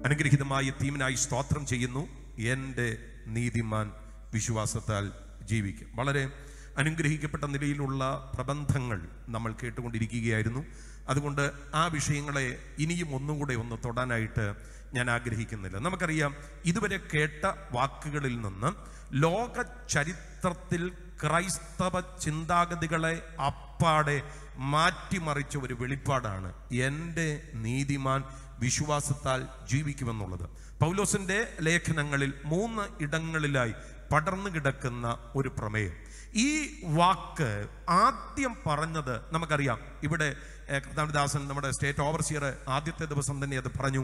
അനുഗ്രഹീതമായ തീമിനായി സ്തോത്രം ചെയ്യുന്നു. എൻ്റെ നീതിമാൻ വിശ്വാസത്താൽ ജീവിക്കും. വളരെ അനുഗ്രഹിക്കപ്പെട്ട നിലയിലുള്ള പ്രബന്ധങ്ങൾ നമ്മൾ കേട്ടുകൊണ്ടിരിക്കുകയായിരുന്നു. അതുകൊണ്ട് ആ വിഷയങ്ങളെ ഇനിയും ഒന്നുകൂടെ ഒന്ന് തൊടാനായിട്ട് ഞാൻ ആഗ്രഹിക്കുന്നില്ല. നമുക്കറിയാം, ഇതുവരെ കേട്ട വാക്കുകളിൽ നിന്ന് ലോക ചരിത്രത്തിൽ ക്രൈസ്തവ ചിന്താഗതികളെ അപ്പാടെ മാറ്റിമറിച്ച ഒരു വെളിപ്പാടാണ് എൻ്റെ നീതിമാൻ വിശ്വാസത്താൽ ജീവിക്കുമെന്നുള്ളത്. പൗലോസിന്റെ ലേഖനങ്ങളിൽ 3 ഇടങ്ങളിലായി പടർന്നു കിടക്കുന്ന ഒരു പ്രമേയം. ഈ വാക്ക് ആദ്യം പറഞ്ഞത് നമുക്കറിയാം. ഇവിടെ കർത്താവിദാസൻ, നമ്മുടെ സ്റ്റേറ്റ് ഓവർസിയർ, ആദ്യത്തെ ദിവസം തന്നെ അത് പറഞ്ഞു.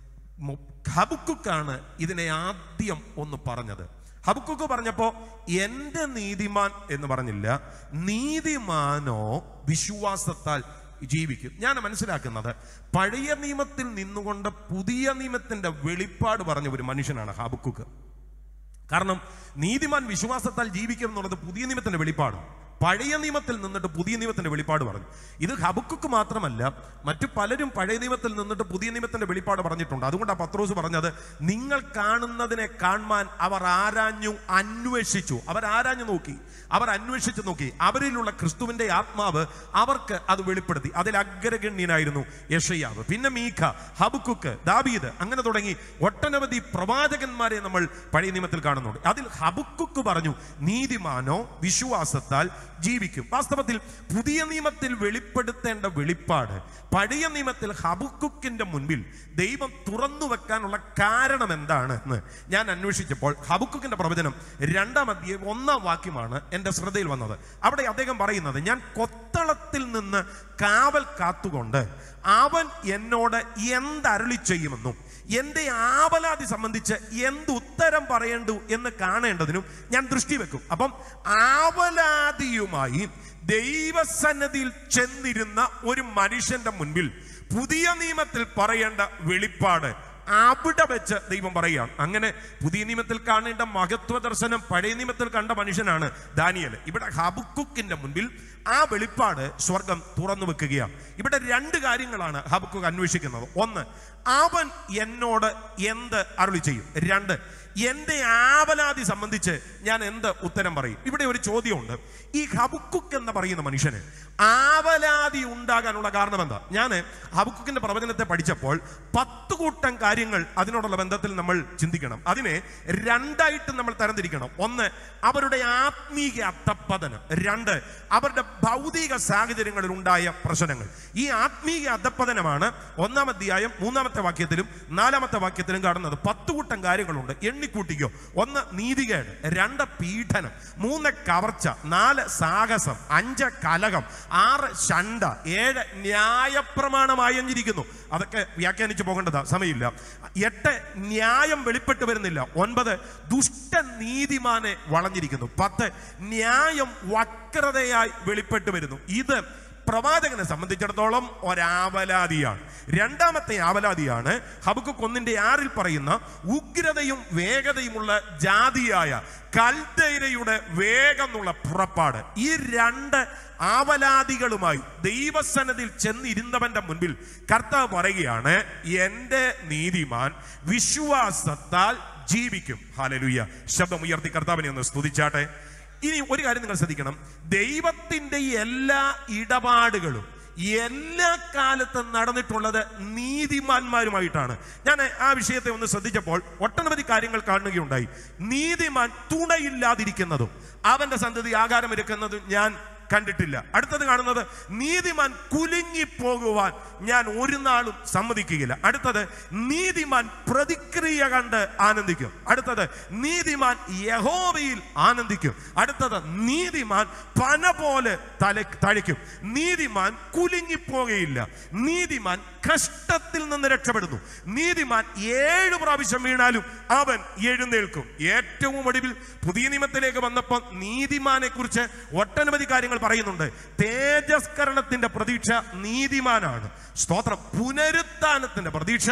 ഹബക്കുക്കാണ് ഇതിനെ ആദ്യം ഒന്ന് പറഞ്ഞത്. ഹബക്കുക്ക് പറഞ്ഞപ്പോ എൻ്റെ നീതിമാൻ എന്ന് പറഞ്ഞില്ല, നീതിമാനോ വിശ്വാസത്താൽ ജീവിക്കും. ഞാൻ മനസ്സിലാക്കുന്നത്, പഴയ നിയമത്തിൽ നിന്നുകൊണ്ട് പുതിയ നിയമത്തിന്റെ വെളിപ്പാട് പറഞ്ഞ ഒരു മനുഷ്യനാണ് ഹബക്കുക്ക്. കാരണം നീതിമാൻ വിശ്വാസത്താൽ ജീവിക്കും എന്നുള്ളത് പുതിയ നിയമത്തിന്റെ വെളിപ്പാട്. പഴയ നിയമത്തിൽ നിന്നിട്ട് പുതിയ നിയമത്തിന്റെ വെളിപ്പാട് പറഞ്ഞു. ഇത് ഹബക്കുക്ക് മാത്രമല്ല, മറ്റു പലരും പഴയ നിയമത്തിൽ നിന്നിട്ട് പുതിയ നിയമത്തിന്റെ വെളിപ്പാട് പറഞ്ഞിട്ടുണ്ട്. അതുകൊണ്ടാണ് പത്രോസ് പറഞ്ഞത്, നിങ്ങൾ കാണുന്നതിനെ കാണാൻ അവർ ആരാഞ്ഞു അന്വേഷിച്ചു. അവർ ആരാഞ്ഞു നോക്കി, അവർ അന്വേഷിച്ചു നോക്കി. അവരിലുള്ള ക്രിസ്തുവിന്റെ ആത്മാവ് അവർക്ക് അത് വെളിപ്പെടുത്തി. അതിൽ അഗ്രഗണ്യനായിരുന്നു യെശയ്യാവ്, പിന്നെ മീഖ, ഹബക്കുക്ക്, ദാവീദ്, അങ്ങനെ തുടങ്ങി ഒട്ടനവധി പ്രവാചകന്മാരെ നമ്മൾ പഴയ നിയമത്തിൽ കാണുന്നുണ്ട്. അതിൽ ഹബക്കുക്ക് പറഞ്ഞു, നീതിമാനോ വിശ്വാസത്താൽ ജീവിക്കും. വാസ്തവത്തിൽ പുതിയ നിയമത്തിൽ വെളിപ്പെടുത്തേണ്ട വെളിപ്പാട് പഴയ നിയമത്തിൽ ഹബക്കുക്കിന്റെ മുൻപിൽ ദൈവം തുറന്നു വെക്കാനുള്ള കാരണം എന്താണ് എന്ന് ഞാൻ അന്വേഷിച്ചപ്പോൾ ഹബക്കുക്കിന്റെ പ്രവചനം 2-ാം അധ്യായം 1-ാം വാക്യമാണ് എൻ്റെ ശ്രദ്ധയിൽ വന്നത്. അവിടെ അദ്ദേഹം പറയുന്നത്, ഞാൻ കൊത്തളത്തിൽ നിന്ന് കാവൽ കാത്തുകൊണ്ട് അവൻ എന്നോട് എന്തരുളി ചെയ്യുമെന്നും എൻ്റെ ആവലാതി സംബന്ധിച്ച് എന്ത് ഉത്തരം പറയേണ്ടു എന്ന് കാണേണ്ടതിനും ഞാൻ ദൃഷ്ടി വെക്കും. അപ്പം ആവലാതിയുമായി ദൈവസന്നിധിയിൽ ചെന്നിരുന്ന ഒരു മനുഷ്യന്റെ മുൻപിൽ പുതിയ നിയമത്തിൽ പറയേണ്ട വെളിപ്പാട് അവിടെ വെച്ച് ദൈവം പറയുകയാണ്. അങ്ങനെ പുതിയ നിയമത്തിൽ കാണേണ്ട മഹത്വ ദർശനം പഴയ നിയമത്തിൽ കണ്ട മനുഷ്യനാണ് ദാനിയേൽ. ഇവിടെ ഹബക്കുക്കിന്റെ മുൻപിൽ ആ വെളിപ്പാട് സ്വർഗം തുറന്നു വെക്കുകയാണ്. ഇവിടെ 2 കാര്യങ്ങളാണ് ഹബക്കുക്ക് അന്വേഷിക്കുന്നത്. 1, അവൻ എന്നോട് എന്ത് അരുളി ചെയ്യും. 2, എൻ്റെ ആവലാതി സംബന്ധിച്ച് ഞാൻ എന്ത് ഉത്തരം പറയും. ഇവിടെ ഒരു ചോദ്യമുണ്ട്. ഈ ഹബക്കുക്ക് എന്ന് പറയുന്ന മനുഷ്യന് ആവലാതി ഉണ്ടാകാനുള്ള കാരണം എന്താ? ഞാൻ ഹബക്കുക്കിന്റെ പ്രവചനത്തെ പഠിച്ചപ്പോൾ 10 കൂട്ടം കാര്യങ്ങൾ അതിനോടുള്ള ബന്ധത്തിൽ നമ്മൾ ചിന്തിക്കണം. അതിനെ 2ആയിട്ട് നമ്മൾ തരംതിരിക്കണം. 1, അവരുടെ ആത്മീക അധപ്പതനം. 2, അവരുടെ ഭൗതിക സാഹചര്യങ്ങളിൽ ഉണ്ടായ പ്രശ്നങ്ങൾ. ഈ ആത്മീക അധപ്പതനമാണ് 1-ാം അധ്യായം 3-ാമത്തെ വാക്യത്തിലും 4-ാമത്തെ വാക്യത്തിലും കാണുന്നത്. 10 കൂട്ടം കാര്യങ്ങളുണ്ട്, എണ്ണിക്കൂട്ടിക്കോ. 1, നീതികേട്. 2, പീഡനം. 3, കവർച്ച. 4, സാഹസം. 5, കലഹം. 6, ശണ്ഠ. 7, ന്യായപ്രമാണമായിരിക്കുന്നു. അതൊക്കെ വ്യാഖ്യാനിച്ചു പോകേണ്ടതാ, സമയമില്ല. 8, ന്യായം വെളിപ്പെട്ട് വരുന്നില്ല. 9, ദുഷ്ട നീതിമാനെ വളഞ്ഞിരിക്കുന്നു. 10, ന്യായം വക്രതയായി വെളിപ്പെട്ട് വരുന്നു. ഇത് പ്രവാചകനെ സംബന്ധിച്ചിടത്തോളം ഒരാവലാതിയാണ്. 2-ാമത്തെ ആവലാതിയാണ് ഹബക്കുക്ക് 1:6 പറയുന്ന ഉഗ്രതയും വേഗതയുമുള്ള ജാതിയായ കൽദയരുടെ വേഗമെന്നുള്ള പുറപ്പാട്. ഈ 2 ആവലാതികളുമായി ദൈവസന്നിധിയിൽ ചെന്നിരുന്നവന്റെ മുൻപിൽ കർത്താവ് പറയുകയാണ്, എൻ്റെ നീതിമാൻ വിശ്വാസത്താൽ ജീവിക്കും. ഹല്ലേലൂയ. ശബ്ദം ഉയർത്തി കർത്താവിനെ ഒന്ന് സ്തുതിച്ചാട്ടെ. ഇനി ഒരു കാര്യം നിങ്ങൾ ശ്രദ്ധിക്കണം. ദൈവത്തിന്റെ എല്ലാ ഇടപാടുകളും എല്ലാ കാലത്തും നടന്നിട്ടുള്ളത് നീതിമാന്മാരുമായിട്ടാണ്. ഞാൻ ആ വിഷയത്തെ ഒന്ന് ശ്രദ്ധിച്ചപ്പോൾ ഒട്ടനവധി കാര്യങ്ങൾ കാണുകയുണ്ടായി. നീതിമാൻ തുണയില്ലാതിരിക്കുന്നതും അവന്റെ സന്തതി ആകാരം എടുക്കുന്നതും ഞാൻ കണ്ടിട്ടില്ല. അടുത്തത് കാണുന്നത്, നീതിമാൻ കുലുങ്ങിപ്പോകുവാൻ ഞാൻ ഒരു നാളും സമ്മതിക്കുകയില്ല. അടുത്തത്, നീതിമാൻ പ്രതിക്രിയ കണ്ട് ആനന്ദിക്കും. അടുത്തത്, നീതിമാൻ യഹോവയിൽ ആനന്ദിക്കും. അടുത്തത്, നീതിമാൻ പന പോലെ തഴയ്ക്കും. നീതിമാൻ കുലുങ്ങിപ്പോകുകയില്ല. നീതിമാൻ കഷ്ടത്തിൽ നിന്ന് രക്ഷപ്പെടുന്നു. നീതിമാൻ 7 പ്രാവശ്യം വീണാലും അവൻ എഴുന്നേൽക്കും. ഏറ്റവും ഒടുവിൽ പുതിയ നിയമത്തിലേക്ക് വന്നപ്പോൾ നീതിമാനെ കുറിച്ച് ഒട്ടനവധി കാര്യങ്ങൾ പറയുന്നുണ്ട്. തേജസ്കരണത്തിന്റെ പ്രതീക്ഷ നീതിമാനാണ്. സ്തോത്രം. പുനരുത്ഥാനത്തിന്റെ പ്രതീക്ഷ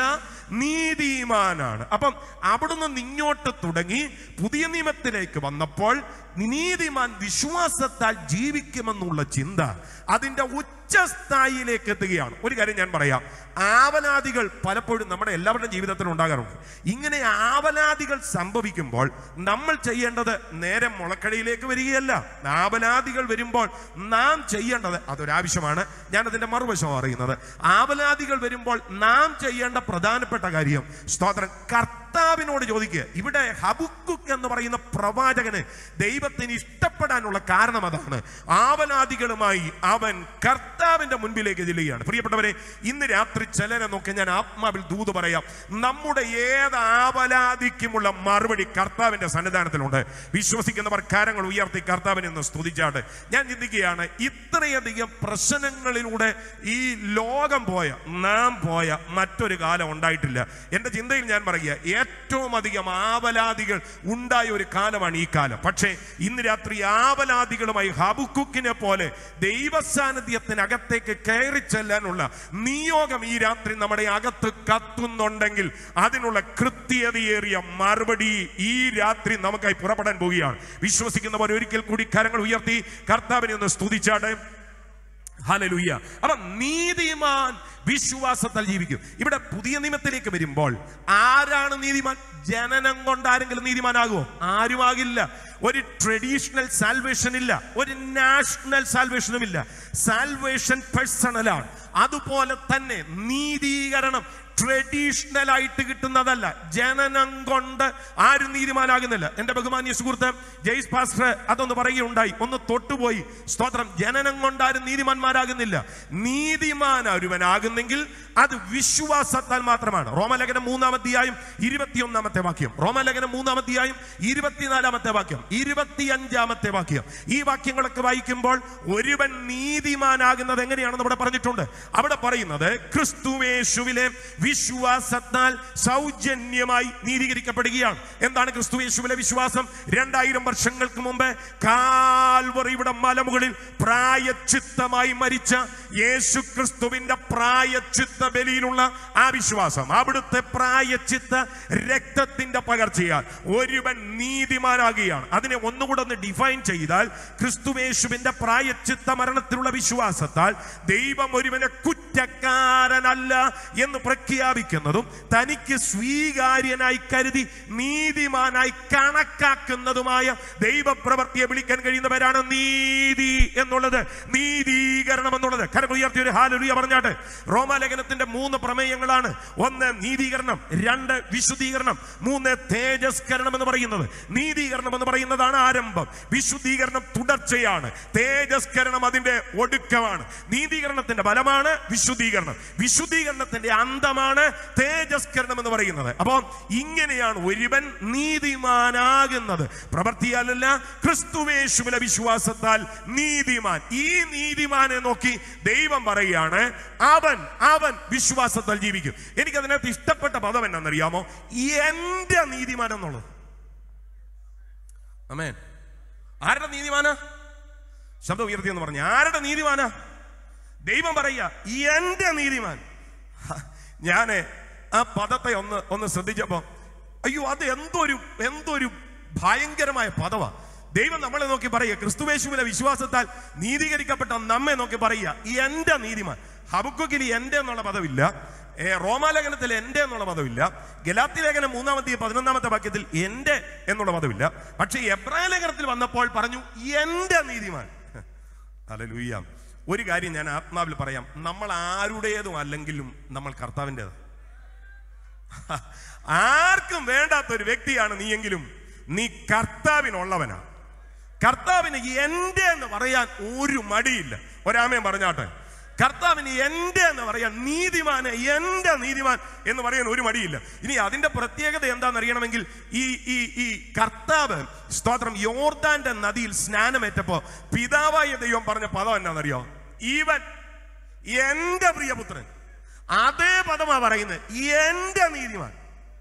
നീതിമാനാണ്. അപ്പം അവിടുന്ന് ഇങ്ങോട്ട് തുടങ്ങി പുതിയ നിയമത്തിലേക്ക് വന്നപ്പോൾ നീതിമാൻ വിശ്വാസത്താൽ ജീവിക്കുമെന്നുള്ള ചിന്ത അതിന്റെ ഉച്ചസ്ഥായിലേക്ക് എത്തുകയാണ്. ഒരു കാര്യം ഞാൻ പറയാം, ആവലാദികൾ പലപ്പോഴും നമ്മുടെ എല്ലാവരുടെയും ജീവിതത്തിൽ ഉണ്ടാകാറുണ്ട്. ഇങ്ങനെ ആവലാദികൾ സംഭവിക്കുമ്പോൾ നമ്മൾ ചെയ്യേണ്ടത് നേരെ മുളക്കടിയിലേക്ക് വരികയല്ല. ആവലാദികൾ വരുമ്പോൾ നാം ചെയ്യേണ്ടത്, അതൊരാവശ്യമാണ്, ഞാനതിന്റെ മറുവശം അറിയുന്നത്. ആവലാദികൾ വരുമ്പോൾ നാം ചെയ്യേണ്ട പ്രധാനപ്പെട്ട കാര്യം, സ്തോത്രം, കർത്താവിനോട് ചോദിക്കുക. ഇവിടെ ഹബക്കുക്ക് എന്ന് പറയുന്ന പ്രവാചകന് ദൈവത്തിന് ഇഷ്ടപ്പെടാനുള്ള കാരണം അതാണ്. ആവലാദികളുമായി അവൻ കർത്താവിന്റെ മുൻപിലേക്ക് ചെല്ലുകയാണ്. പ്രിയപ്പെട്ടവരെ, ഇന്ന് രാത്രി ചിലരെ നോക്കി ഞാൻ ആത്മാവിൽ ദൂത് പറയാം. നമ്മുടെ ഏത് ആവലാദിക്കുമുള്ള മറുപടി കർത്താവിന്റെ സന്നിധാനത്തിലുണ്ട്. വിശ്വസിക്കുന്നവർ കരങ്ങൾ ഉയർത്തി കർത്താവിനെ ഒന്ന് സ്തുതിച്ചാട്ട്. ഞാൻ ചിന്തിക്കുകയാണ്, ഇത്രയധികം പ്രശ്നങ്ങളിലൂടെ ഈ ലോകം പോയ, നാം പോയ മറ്റൊരു കാലം ഉണ്ടായിട്ടില്ല. എന്റെ ചിന്തയിൽ ഞാൻ പറയുക, ഏറ്റവും അധികം ആവലാദികൾ ഉണ്ടായ ഒരു കാലമാണ് ഈ കാലം. പക്ഷേ ഇന്ന് രാത്രി ആവലാദികളുമായി ഹബക്കുക്കിനെ പോലെ ദൈവസാന്നിധ്യത്തിനകത്തേക്ക് കയറി ചെല്ലാനുള്ള നിയോഗം ഈ രാത്രി നമ്മുടെ അകത്ത് കത്തുന്നുണ്ടെങ്കിൽ അതിനുള്ള കൃത്യതയേറിയ മറുപടി ഈ രാത്രി നമുക്കായി പുറപ്പെടാൻ പോവുകയാണ്. വിശ്വസിക്കുന്നവർ ഒരിക്കൽ കൂടി കരങ്ങൾ ഉയർത്തി കർത്താവിനെ ഒന്ന് സ്തുതിച്ചാട്ടെ. ഹല്ലേലൂയ. അപ്പൊ നീതിമാൻ വിശ്വാസത്താൽ ജീവിക്കും. ഇവിടെ പുതിയ നിയമത്തിലേക്ക് വരുമ്പോൾ ആരാണ് നീതിമാൻ? ജനനം കൊണ്ട് ആരെങ്കിലും നീതിമാനാകുമോ? ആരുമാകില്ല. ഒരു ട്രഡീഷണൽ സാൽവേഷൻ ഇല്ല, ഒരു നാഷണൽ സാൽവേഷനും ഇല്ല. സാൽവേഷൻ പേഴ്സണലാണ്. അതുപോലെ തന്നെ നീതീകരണം ട്രഡീഷണൽ ആയിട്ട് കിട്ടുന്നതല്ല. ജനനം കൊണ്ട് ആരും നീതിമാനാകുന്നില്ല. എന്റെ ബഹുമാന്യ സുഹൃത്ത് ജെയ്സ് പാസ്റ്റർ അതൊന്ന് പറയുകയുണ്ടായി, ഒന്ന് തൊട്ടുപോയി. സ്തോത്രം. ജനനം കൊണ്ട് ആരും നീതിമാന്മാരാകുന്നില്ല. നീതിമാൻ ഒരുവനാകുന്നെങ്കിൽ അത് വിശ്വാസത്താൽ മാത്രമാണ്. റോമലേഖനം 3-ാം അധ്യായം 21-ാമത്തെ വാക്യം, റോമലേഖനം 3-ാം അധ്യായം 24-ാമത്തെ വാക്യം, 25-ാമത്തെ വാക്യം. ഈ വാക്യങ്ങളൊക്കെ വായിക്കുമ്പോൾ ഒരുവൻ നീതിമാനാകുന്നത് എങ്ങനെയാണെന്ന് ഇവിടെ പറഞ്ഞിട്ടുണ്ട്. അവിടെ പറയുന്നത് ക്രിസ്തുയേശുവിലെ വിശ്വാസത്താൽ സൗജന്യമായി നീതീകരിക്കപ്പെടുകയാണ്. എന്താണ് ക്രിസ്തുയേശുവിലെ വിശ്വാസം? 2000 വർഷങ്ങൾക്ക് മുമ്പ് കാൽവറിയുടെ മലമുകളിൽ പ്രായച്ചിത്തമായി മരിച്ച യേശു ക്രിസ്തുവിന്റെ പ്രായച്ചിത്ത ബലിയിലുള്ള ആ വിശ്വാസം, അവിടുത്തെ പ്രായച്ചിത്ത രക്തത്തിന്റെ പകർച്ചയാൽ ഒരുവൻ നീതിമാനാകുകയാണ്. അതിനെ ഒന്നുകൂടെ ഒന്ന് ഡിഫൈൻ ചെയ്താൽ, ക്രിസ്തുയേശുവിന്റെ പ്രായച്ചിത്ത മരണത്തിലുള്ള വിശ്വാസത്താൽ ദൈവം ഒരുവനെ കുറ്റക്കാരനല്ല എന്ന് പ്രഖ്യാപിക്കുന്നതും തനിക്ക് സ്വീകാര്യനായി കരുതി നീതിമാനായി കണക്കാക്കുന്നതുമായ ദൈവപ്രവൃത്തിയെ വിളിക്കാൻ കഴിയുന്നവരാണ് നീതി എന്നുള്ളത്, നീതീകരണം എന്നുള്ളത്. കരങ്ങൾ ഉയർത്തി ഒരു ഹല്ലേലൂയ പറഞ്ഞാട്ടെ. റോമാലേഖനത്തിന്റെ 3 പ്രമേയങ്ങളാണ്. 1 നീതീകരണം, 2 വിശുദ്ധീകരണം, 3 തേജസ്കരണം എന്ന് പറയുന്നത്. നീതീകരണം എന്ന് പറയുന്നതാണ് ആരംഭം, വിശുദ്ധീകരണം തുടർച്ചയാണ്, തേജസ്കരണം അതിന്റെ ഒടുക്കമാണ്. നീതീകരണത്തിന്റെ ഫലമാണ് വിശുദ്ധീകരണം, വിശുദ്ധീകരണത്തിന്റെ അന്തമാണ് തേജസ്കരണം എന്ന് പറയുന്നത്. അപ്പോൾ ഇങ്ങനെയാണ് ഒരുവൻ നീതിമാനാകുന്നത്. പ്രവൃത്തിയാലല്ല, ക്രിസ്തുയേശുവിലെ വിശ്വാസത്താൽ നീതിമാൻ. ഈ നീതിമാനെ നോക്കി ദൈവം പറയുകയാണ്, അവൻ വിശ്വാസത്താൽ ജീവിക്കും. എനിക്കതിനകത്ത് ഇഷ്ടപ്പെട്ട പദം എന്നാണെന്നറിയാമോ? എന്റെ നീതിമാൻ എന്നുള്ളത്. ആമേൻ. ആരുടെ നീതിമാനാ? ശബ്ദം ഉയർത്തി എന്ന് പറഞ്ഞു. ആരുടെ നീതിമാനാ? ദൈവം പറയുക, എന്റെ നീതിമാൻ. ഞാൻ ആ പദത്തെ ഒന്ന് ശ്രദ്ധിച്ചപ്പോ, അയ്യോ, അത് എന്തൊരു ഭയങ്കരമായ പദവാ. ദൈവം നമ്മളെ നോക്കി പറയുക, ക്രിസ്തുയേശുവിലെ വിശ്വാസത്താൽ നീതീകരിക്കപ്പെട്ട നമ്മെ നോക്കി പറയുക, എന്റെ നീതിമാൻ. ഹബക്കുക്കിൽ എന്റെ എന്നുള്ള പദമില്ല, റോമാലേഖനത്തിൽ എന്റെ എന്നുള്ള പദമില്ല, ഗലാത്യ ലേഖനം 3-ാം അധ്യായം 11-ാമത്തെ വാക്യത്തിൽ എന്റെ എന്നുള്ള പദമില്ല. പക്ഷെ എബ്രായ ലേഖനത്തിൽ വന്നപ്പോൾ പറഞ്ഞു എന്റെ നീതിമാൻ. ഹല്ലേലൂയ. ഒരു കാര്യം ഞാൻ ആത്മാവിൽ പറയാം, നമ്മൾ ആരുടേതും അല്ലെങ്കിലും നമ്മൾ കർത്താവിൻ്റെത്. ആർക്കും വേണ്ടാത്തൊരു വ്യക്തിയാണ് നീയെങ്കിലും നീ കർത്താവിനുള്ളവനാ. കർത്താവിന് എന്റെ എന്ന് പറയാൻ ഒരു മടിയില്ല. ഒരാമയും പറഞ്ഞാട്ടെ. കർത്താവിന് എന്റെ എന്ന് പറയാൻ, നീതിമാന് എന്റെ നീതിമാൻ എന്ന് പറയാൻ ഒരു മടിയില്ല. ഇനി അതിന്റെ പ്രത്യേകത എന്താണെന്ന് അറിയണമെങ്കിൽ, ഈ കർത്താവ്, സ്തോത്രം, യോർദാന്റെ നദിയിൽ സ്നാനമേറ്റപ്പോ പിതാവായ ദൈവം പറഞ്ഞ പദം എന്നാണെന്നറിയോ? ഇവൻ എന്റെ പ്രിയപുത്രൻ. അതേ പദമാ പറയുന്നത്, എന്റെ നീതിമാൻ.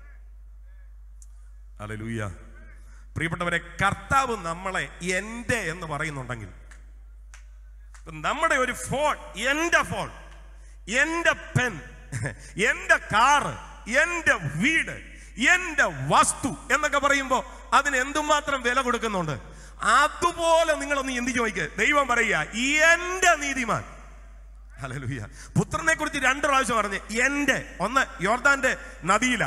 ഹല്ലേലൂയ. പ്രിയപ്പെട്ടവരെ, കർത്താവ് നമ്മളെ എന്റെ എന്ന് പറയുന്നുണ്ടെങ്കിൽ, നമ്മുടെ ഒരു ഫോൺ, എന്റെ ഫോൺ, എന്റെ പെൻ, എന്റെ കാറ്, എന്റെ വീട്, എന്റെ വസ്തു എന്നൊക്കെ പറയുമ്പോ അതിന് എന്തുമാത്രം വില കൊടുക്കുന്നുണ്ട്. അതുപോലെ നിങ്ങളൊന്ന് എന്ത് ചോദിക്കുക, ദൈവം പറയുക എന്റെ നീതിമാൻ. ഹല്ലേലൂയ. പുത്രനെ കുറിച്ച് 2 പ്രാവശ്യം പറഞ്ഞ് എന്റെ, ഒന്ന് യോർദാന്റെ നദിയില,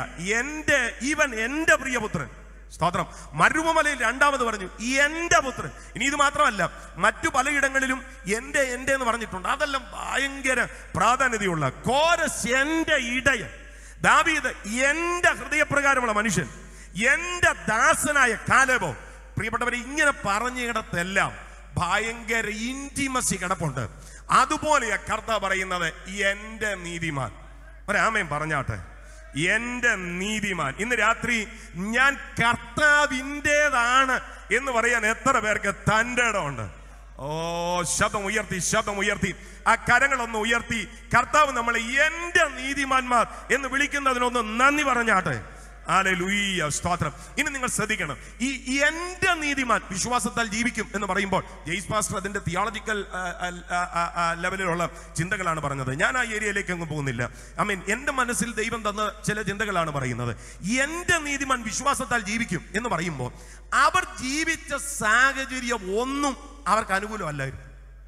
എന്റെ പ്രിയപുത്രൻ. സ്തോത്രം. മരുഭൂമിയിൽ 2ാമത് പറഞ്ഞു എന്റെ പുത്രൻ. ഇനി ഇത് മാത്രമല്ല, മറ്റു പലയിടങ്ങളിലും എന്റെ എന്ന് പറഞ്ഞിട്ടുണ്ട്. അതെല്ലാം ഭയങ്കര പ്രാധാന്യതയുള്ള. കോരസ് എന്റെ ഇടയൻ, ദാവീദ് എന്റെ ഹൃദയപ്രകാരമുള്ള മനുഷ്യൻ, എന്റെ ദാസനായ കാലേബോ. പ്രിയപ്പെട്ടവരെ, ഇങ്ങനെ പറഞ്ഞിടത്തെല്ലാം ഭയങ്കര ഇന്റിമസി കിടപ്പുണ്ട്. അതുപോലെയാ കർത്താവ് പറയുന്നത് എന്റെ നീതിമാൻ. ഒരാമേൻ പറഞ്ഞാട്ടെ, എന്റെ നീതിമാൻ. ഇന്ന് രാത്രി ഞാൻ കർത്താവിൻ്റെതാണ് എന്ന് പറയാൻ എത്ര പേർക്ക് തൻ്റെ ഇടമുണ്ട്? ഓ, ശബ്ദം ഉയർത്തി ആ കരങ്ങളൊന്ന് ഉയർത്തി കർത്താവ് നമ്മളെ എന്റെ നീതിമാന്മാർ എന്ന് വിളിക്കുന്നതിനൊന്ന് നന്ദി പറഞ്ഞാട്ടെ. ഹല്ലേലൂയ, സ്തോത്രം. ഇനി നിങ്ങൾ ശ്രദ്ധിക്കണം, ഈ എന്റെ നീതിമാൻ വിശ്വാസത്താൽ ജീവിക്കും എന്ന് പറയുമ്പോൾ ജെയ്സ് പാസ്റ്റർ അതിന്റെ തിയോളജിക്കൽ ലെവലിലുള്ള ചിന്തകളാണ് പറഞ്ഞത്. ഞാൻ ആ ഏരിയയിലേക്ക് അങ്ങ് പോകുന്നില്ല. എന്റെ മനസ്സിൽ ദൈവം തന്ന ചില ചിന്തകളാണ് പറയുന്നത്. എന്റെ നീതിമാൻ വിശ്വാസത്താൽ ജീവിക്കും എന്ന് പറയുമ്പോൾ അവർ ജീവിച്ച സാഹചര്യം ഒന്നും അവർക്ക് അനുകൂലമല്ലായിരുന്നു.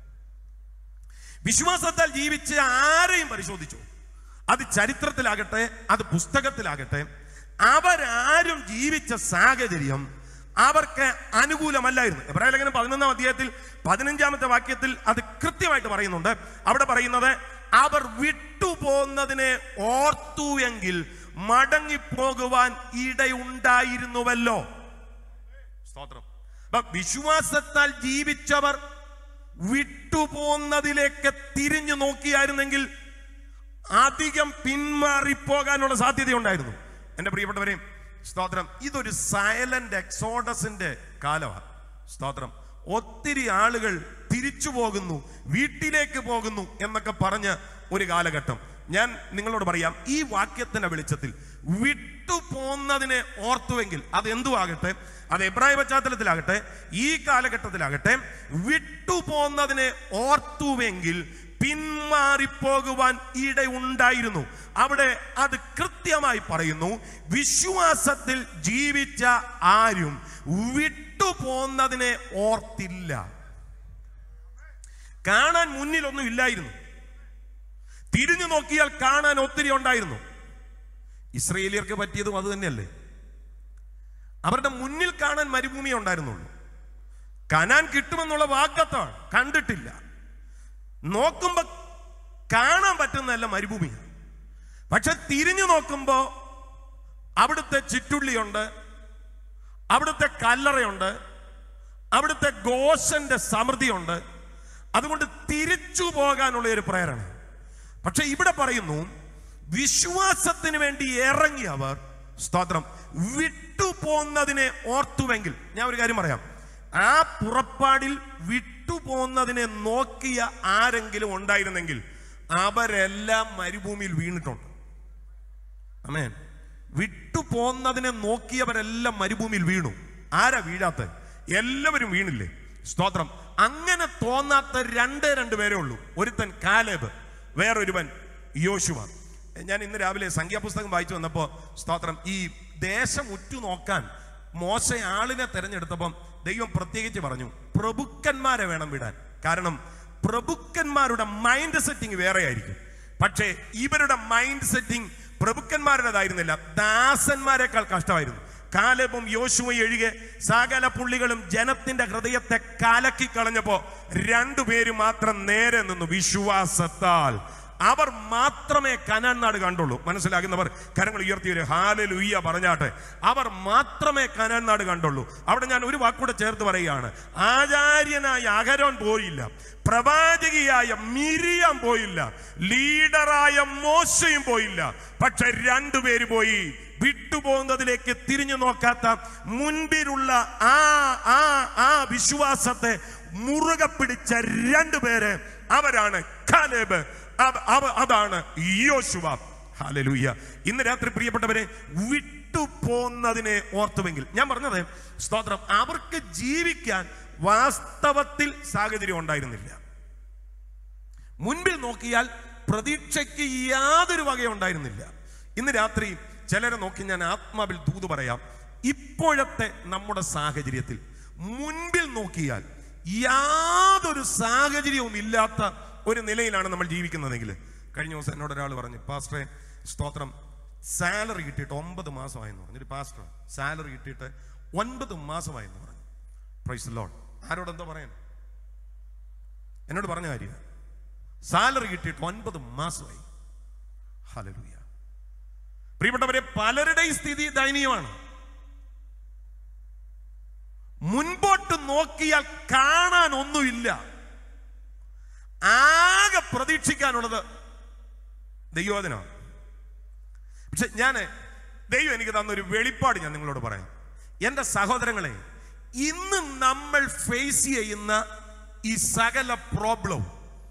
വിശ്വാസത്താൽ ജീവിച്ച ആരെയും പരിശോധിച്ചു, അത് ചരിത്രത്തിലാകട്ടെ, അത് പുസ്തകത്തിലാകട്ടെ, അവരാരും ജീവിച്ച സാഹചര്യം അവർക്ക് അനുകൂലമല്ലായിരുന്നു. എബ്രായ ലേഖനം 11-ാം അധ്യായത്തിൽ 15-ാമത്തെ വാക്യത്തിൽ അത് കൃത്യമായിട്ട് പറയുന്നുണ്ട്. അവിടെ പറയുന്നത് അവർ വിട്ടുപോകുന്നതിനെ ഓർത്തുവെങ്കിൽ മടങ്ങിപ്പോകുവാൻ ഇടയുണ്ടായിരുന്നുവല്ലോ. സ്തോത്രം. വിശ്വാസത്താൽ ജീവിച്ചവർ വിട്ടുപോകുന്നതിലേക്ക് തിരിഞ്ഞു നോക്കിയായിരുന്നെങ്കിൽ അധികം പിന്മാറിപ്പോകാനുള്ള സാധ്യതയുണ്ടായിരുന്നു. എന്റെ പ്രിയപ്പെട്ടവരെ, സ്തോത്രം, ഇതൊരു സൈലന്റ് എക്സോഡസിന്റെ കാലമാണ്. സ്തോത്രം. ഒത്തിരി ആളുകൾ തിരിച്ചു പോകുന്നു, വീട്ടിലേക്ക് പോകുന്നു എന്നൊക്കെ പറഞ്ഞ ഒരു കാലഘട്ടം. ഞാൻ നിങ്ങളോട് പറയാം, ഈ വാക്യത്തിന്റെ വെളിച്ചത്തിൽ വിട്ടുപോകുന്നതിനെ ഓർത്തുവെങ്കിൽ, അത് എന്തുവാകട്ടെ, അത് എബ്രായ പശ്ചാത്തലത്തിലാകട്ടെ, ഈ കാലഘട്ടത്തിലാകട്ടെ, വിട്ടുപോകുന്നതിനെ ഓർത്തുവെങ്കിൽ പിന്മാറിപ്പോകുവാൻ ഇടയുണ്ടായിരുന്നു. അവിടെ അത് കൃത്യമായി പറയുന്നു, വിശ്വാസത്തിൽ ജീവിച്ച ആരും വിട്ടുപോകുന്നതിനെ ഓർത്തില്ല. കാണാൻ മുന്നിലൊന്നും ഇല്ലായിരുന്നു, തിരിഞ്ഞു നോക്കിയാൽ കാണാൻ ഒത്തിരി ഉണ്ടായിരുന്നു. ഇസ്രയേലിയർക്ക് പറ്റിയതും അത് തന്നെയല്ലേ. അവരുടെ മുന്നിൽ കാണാൻ മരുഭൂമി ഉണ്ടായിരുന്നുള്ളൂ. കനാൻ കിട്ടുമെന്നുള്ള വാഗ്ദത്തമാണ്, കണ്ടിട്ടില്ല. നോക്കുമ്പോ കാണാൻ പറ്റുന്നതല്ല മരുഭൂമിയാണ്. പക്ഷെ തിരിഞ്ഞു നോക്കുമ്പോ അവിടുത്തെ ചിറ്റുള്ളിയുണ്ട്, അവിടുത്തെ കല്ലറയുണ്ട്, അവിടുത്തെ ഗോശന്റെ സമൃദ്ധിയുണ്ട്. അതുകൊണ്ട് തിരിച്ചു പോകാനുള്ള ഒരു പ്രേരണ. പക്ഷെ ഇവിടെ പറയുന്നു, വിശ്വാസത്തിന് വേണ്ടി ഇറങ്ങിയവർ, സ്തോത്രം, വിട്ടുപോകുന്നതിനെ ഓർത്തുവെങ്കിൽ. ഞാൻ ഒരു കാര്യം പറയാം, ആ പുറപ്പാടിൽ വിട്ടുപോകുന്നതിനെ നോക്കിയ ആരെങ്കിലും ഉണ്ടായിരുന്നെങ്കിൽ അവരെല്ലാം മരുഭൂമിയിൽ വീണിട്ടുണ്ട്. ആമേൻ. വിട്ടുപോകുന്നതിനെ നോക്കിയവരെല്ലാം മരുഭൂമിയിൽ വീണു. ആരാ വീഴാത്ത? എല്ലാവരും വീണില്ലേ? സ്തോത്രം. അങ്ങനെ തോന്നാത്ത രണ്ട് പേരേ ഉള്ളൂ. ഒരുത്തൻ കാലേബ്, വേറൊരുവൻ യോശുവ. ഞാൻ ഇന്ന് രാവിലെ സംഖ്യാപുസ്തകം വായിച്ചു വന്നപ്പോൾ, സ്തോത്രം, ഈ ദേശം ഉറ്റുനോക്കാൻ മോശ ആളിനെ തെരഞ്ഞെടുത്തപ്പം ദൈവം പ്രത്യേകിച്ച് പറഞ്ഞു, പ്രഭുക്കന്മാരെ വേണം വിടാൻ. കാരണം പ്രഭുക്കന്മാരുടെ മൈൻഡ് സെറ്റിംഗ് വേറെ ആയിരിക്കും. പക്ഷേ ഇവരുടെ മൈൻഡ് സെറ്റിംഗ് പ്രഭുക്കന്മാരുടേതായിരുന്നില്ല, ദാസന്മാരെക്കാൾ കഷ്ടമായിരുന്നു. കാലേബും യോശുവയും ഒഴികെ സകല പുള്ളികളും ജനത്തിന്റെ ഹൃദയത്തെ കലക്കി കളഞ്ഞപ്പോ 2 പേര് മാത്രം നേരെ നിന്നു. വിശ്വാസത്താൽ അവർ മാത്രമേ കനാൻ നാട് കണ്ടുള്ളൂ. മനസ്സിലാകുന്നവർ കരങ്ങൾ ഉയർത്തി ഒരു ഹല്ലേലൂയ പറഞ്ഞാട്ടെ. അവർ മാത്രമേ കനാൻ നാട് കണ്ടുള്ളൂ. അവിടെ ഞാൻ ഒരു വാക്കൂടെ ചേർത്ത് പറയുകയാണ്, ആചാര്യനായ അഹരോൻ പോയില്ല, പ്രവാചകിയായ മിരിയാം പോയില്ല, ലീഡറായ മോശയും പോയില്ല. പക്ഷെ 2 പേര് പോയി. വിട്ടുപോകുന്നതിലേക്ക് തിരിഞ്ഞു നോക്കാത്ത മുൻപിലുള്ള ആ വിശ്വാസത്തെ മുറുകെ പിടിച്ച 2 പേര്, അവരാണ് കാലേബ്, അതാണ് യോശുവ. ഹല്ലേലൂയ. ഇന്ന് രാത്രി പ്രിയപ്പെട്ടവരെ, വിട്ടുപോകുന്നതിനെ ഓർത്തുവെങ്കിൽ, ഞാൻ പറഞ്ഞത്, സ്തോത്രം, അവർക്ക് ജീവിക്കാൻ വാസ്തവത്തിൽ സാഹചര്യം ഉണ്ടായിരുന്നില്ല. മുൻപിൽ നോക്കിയാൽ പ്രതീക്ഷയ്ക്ക് യാതൊരു വകയുണ്ടായിരുന്നില്ല. ഇന്ന് രാത്രി ചിലരെ നോക്കി ഞാൻ ആത്മാവിൽ ദൂത് പറയാം. ഇപ്പോഴത്തെ നമ്മുടെ സാഹചര്യത്തിൽ മുൻപിൽ നോക്കിയാൽ യാതൊരു സാഹചര്യവും ഇല്ലാത്ത ഒരു നിലയിലാണ് നമ്മൾ ജീവിക്കുന്നതെങ്കിൽ, കഴിഞ്ഞ ദിവസം എന്നോട് ഒരാൾ പറഞ്ഞു, പാസ്റ്ററെ സ്തോത്രം, സാലറി കിട്ടിയിട്ട് 9 മാസമായെന്ന് പറഞ്ഞു. ഒരു പാസ്റ്റർ സാലറി കിട്ടിയിട്ട് 9 മാസമായെന്ന് പറഞ്ഞു. Praise the Lord. ആരോടെന്തോ പറയാൻ? എന്നോട് പറഞ്ഞ കാര്യം, സാലറി കിട്ടിയിട്ട് 9 മാസമായി. ഹല്ലേലൂയ. പ്രിയപ്പെട്ടവരെ, പലരുടെയും സ്ഥിതി ദയനീയമാണ്. മുൻപോട്ട് നോക്കിയാൽ കാണാൻ ഒന്നുമില്ല. ആകെ പ്രതീക്ഷിക്കാനുള്ളത് ദൈവവചനമാണ്. പക്ഷെ ദൈവം എനിക്ക് തന്നൊരു വെളിപ്പാട് ഞാൻ നിങ്ങളോട് പറയാം. എൻ്റെ സഹോദരങ്ങളെ, ഇന്ന് നമ്മൾ ഫേസ് ചെയ്യുന്ന ഈ സകല പ്രോബ്ലം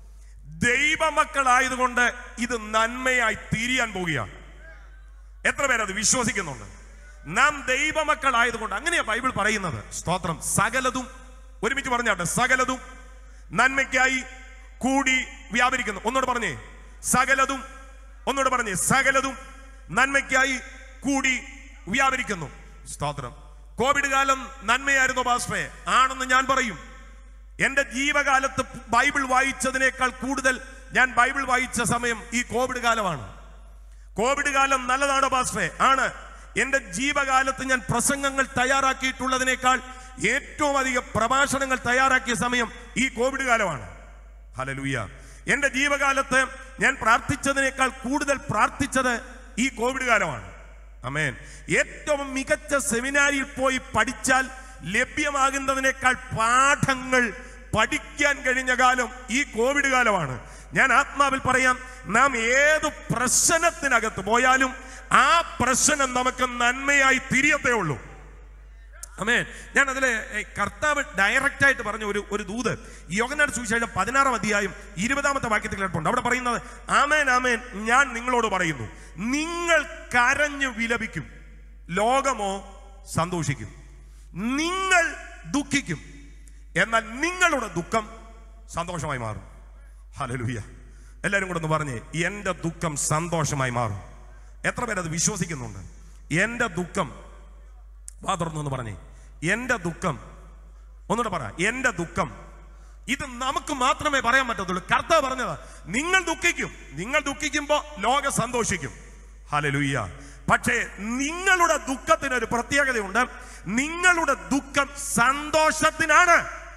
ദൈവമക്കളായതുകൊണ്ട് ഇത് നന്മയായി തീരാൻ പോവുകയാണ്. എത്ര പേരത് വിശ്വസിക്കുന്നുണ്ട്? നാം ദൈവമക്കളായതുകൊണ്ട്, അങ്ങനെയാ ബൈബിൾ പറയുന്നത്. സ്തോത്രം. സകലതും, ഒരുമിച്ച് പറഞ്ഞാട്ടെ, സകലതും നന്മയ്ക്കായി കൂടി വ്യാപരിക്കുന്നു. ഒന്നോട് പറഞ്ഞേ, സകലതും. ഒന്നോട് പറഞ്ഞേ, സകലതും നന്മയ്ക്കായി കൂടി വ്യാപരിക്കുന്നു. സ്തോത്രം. കോവിഡ് കാലം നന്മയായിരുന്നു പാസ്റ്ററെ? ആണെന്ന് ഞാൻ പറയും. എന്റെ ജീവകാലത്ത് ബൈബിൾ വായിച്ചതിനേക്കാൾ കൂടുതൽ ഞാൻ ബൈബിൾ വായിച്ച സമയം ഈ കോവിഡ് കാലമാണ്. കോവിഡ് കാലം നല്ലതാണോ പാസ്റ്ററെ? ആണ്. എന്റെ ജീവകാലത്ത് ഞാൻ പ്രസംഗങ്ങൾ തയ്യാറാക്കിയിട്ടുള്ളതിനേക്കാൾ ഏറ്റവും അധികം പ്രഭാഷണങ്ങൾ തയ്യാറാക്കിയ സമയം ഈ കോവിഡ് കാലമാണ്. ഹല്ലേലൂയ. എന്റെ ജീവകാലത്ത് ഞാൻ പ്രാർത്ഥിച്ചതിനേക്കാൾ കൂടുതൽ പ്രാർത്ഥിച്ചത് ഈ കോവിഡ് കാലമാണ്. ആമേൻ. ഏറ്റവും മികച്ച സെമിനാരിൽ പോയി പഠിച്ചാൽ ലഭ്യമാകുന്നതിനേക്കാൾ പാഠങ്ങൾ പഠിക്കാൻ കഴിഞ്ഞ കാലം ഈ കോവിഡ് കാലമാണ്. ഞാൻ ആത്മാവിൽ പറയാം, നാം ഏത് പ്രശ്നത്തിനകത്ത് പോയാലും ആ പ്രശ്നം നമുക്ക് നന്മയായി തിരിയത്തേ ഉള്ളൂ. ആമേൻ. ഞാൻ അതിലെ കർത്താവ് ഡയറക്റ്റ് ആയിട്ട് പറഞ്ഞ ഒരു ദൂത് യോഹന്നാന്റെ സുവിശേഷം 16-ാം അധ്യായം 20-ാമത്തെ വാക്യത്തിൽ കിടപ്പുണ്ട്. അവിടെ പറയുന്നത്, ആമേൻ ആമേൻ ഞാൻ നിങ്ങളോട് പറയുന്നു, നിങ്ങൾ കരഞ്ഞു വിലപിക്കും, ലോകമോ സന്തോഷിക്കും. നിങ്ങൾ ദുഃഖിക്കും, എന്നാൽ നിങ്ങളുടെ ദുഃഖം സന്തോഷമായി മാറും. ഹല്ലേലൂയ. എല്ലാവരും കൂടെ ഒന്ന് പറഞ്ഞേ, എന്റെ ദുഃഖം സന്തോഷമായി മാറും. എത്ര പേരത് വിശ്വസിക്കുന്നുണ്ട്? എന്റെ ദുഃഖം, വാ തുറന്നൊന്ന് പറഞ്ഞേ, എന്റെ ദുഃഖം. ഒന്നുകൂടെ പറ, എന്റെ ദുഃഖം. ഇത് നമുക്ക് മാത്രമേ പറയാൻ പറ്റത്തുള്ളൂ. കർത്താവ് പറഞ്ഞതാ, നിങ്ങൾ ദുഃഖിക്കും. നിങ്ങൾ ദുഃഖിക്കുമ്പോ ലോകം സന്തോഷിക്കും. ഹല്ലേലൂയ. പക്ഷേ നിങ്ങളുടെ ദുഃഖത്തിനൊരു പ്രത്യേകതയുണ്ട്. നിങ്ങളുടെ ദുഃഖം സന്തോഷത്തിനാണ്.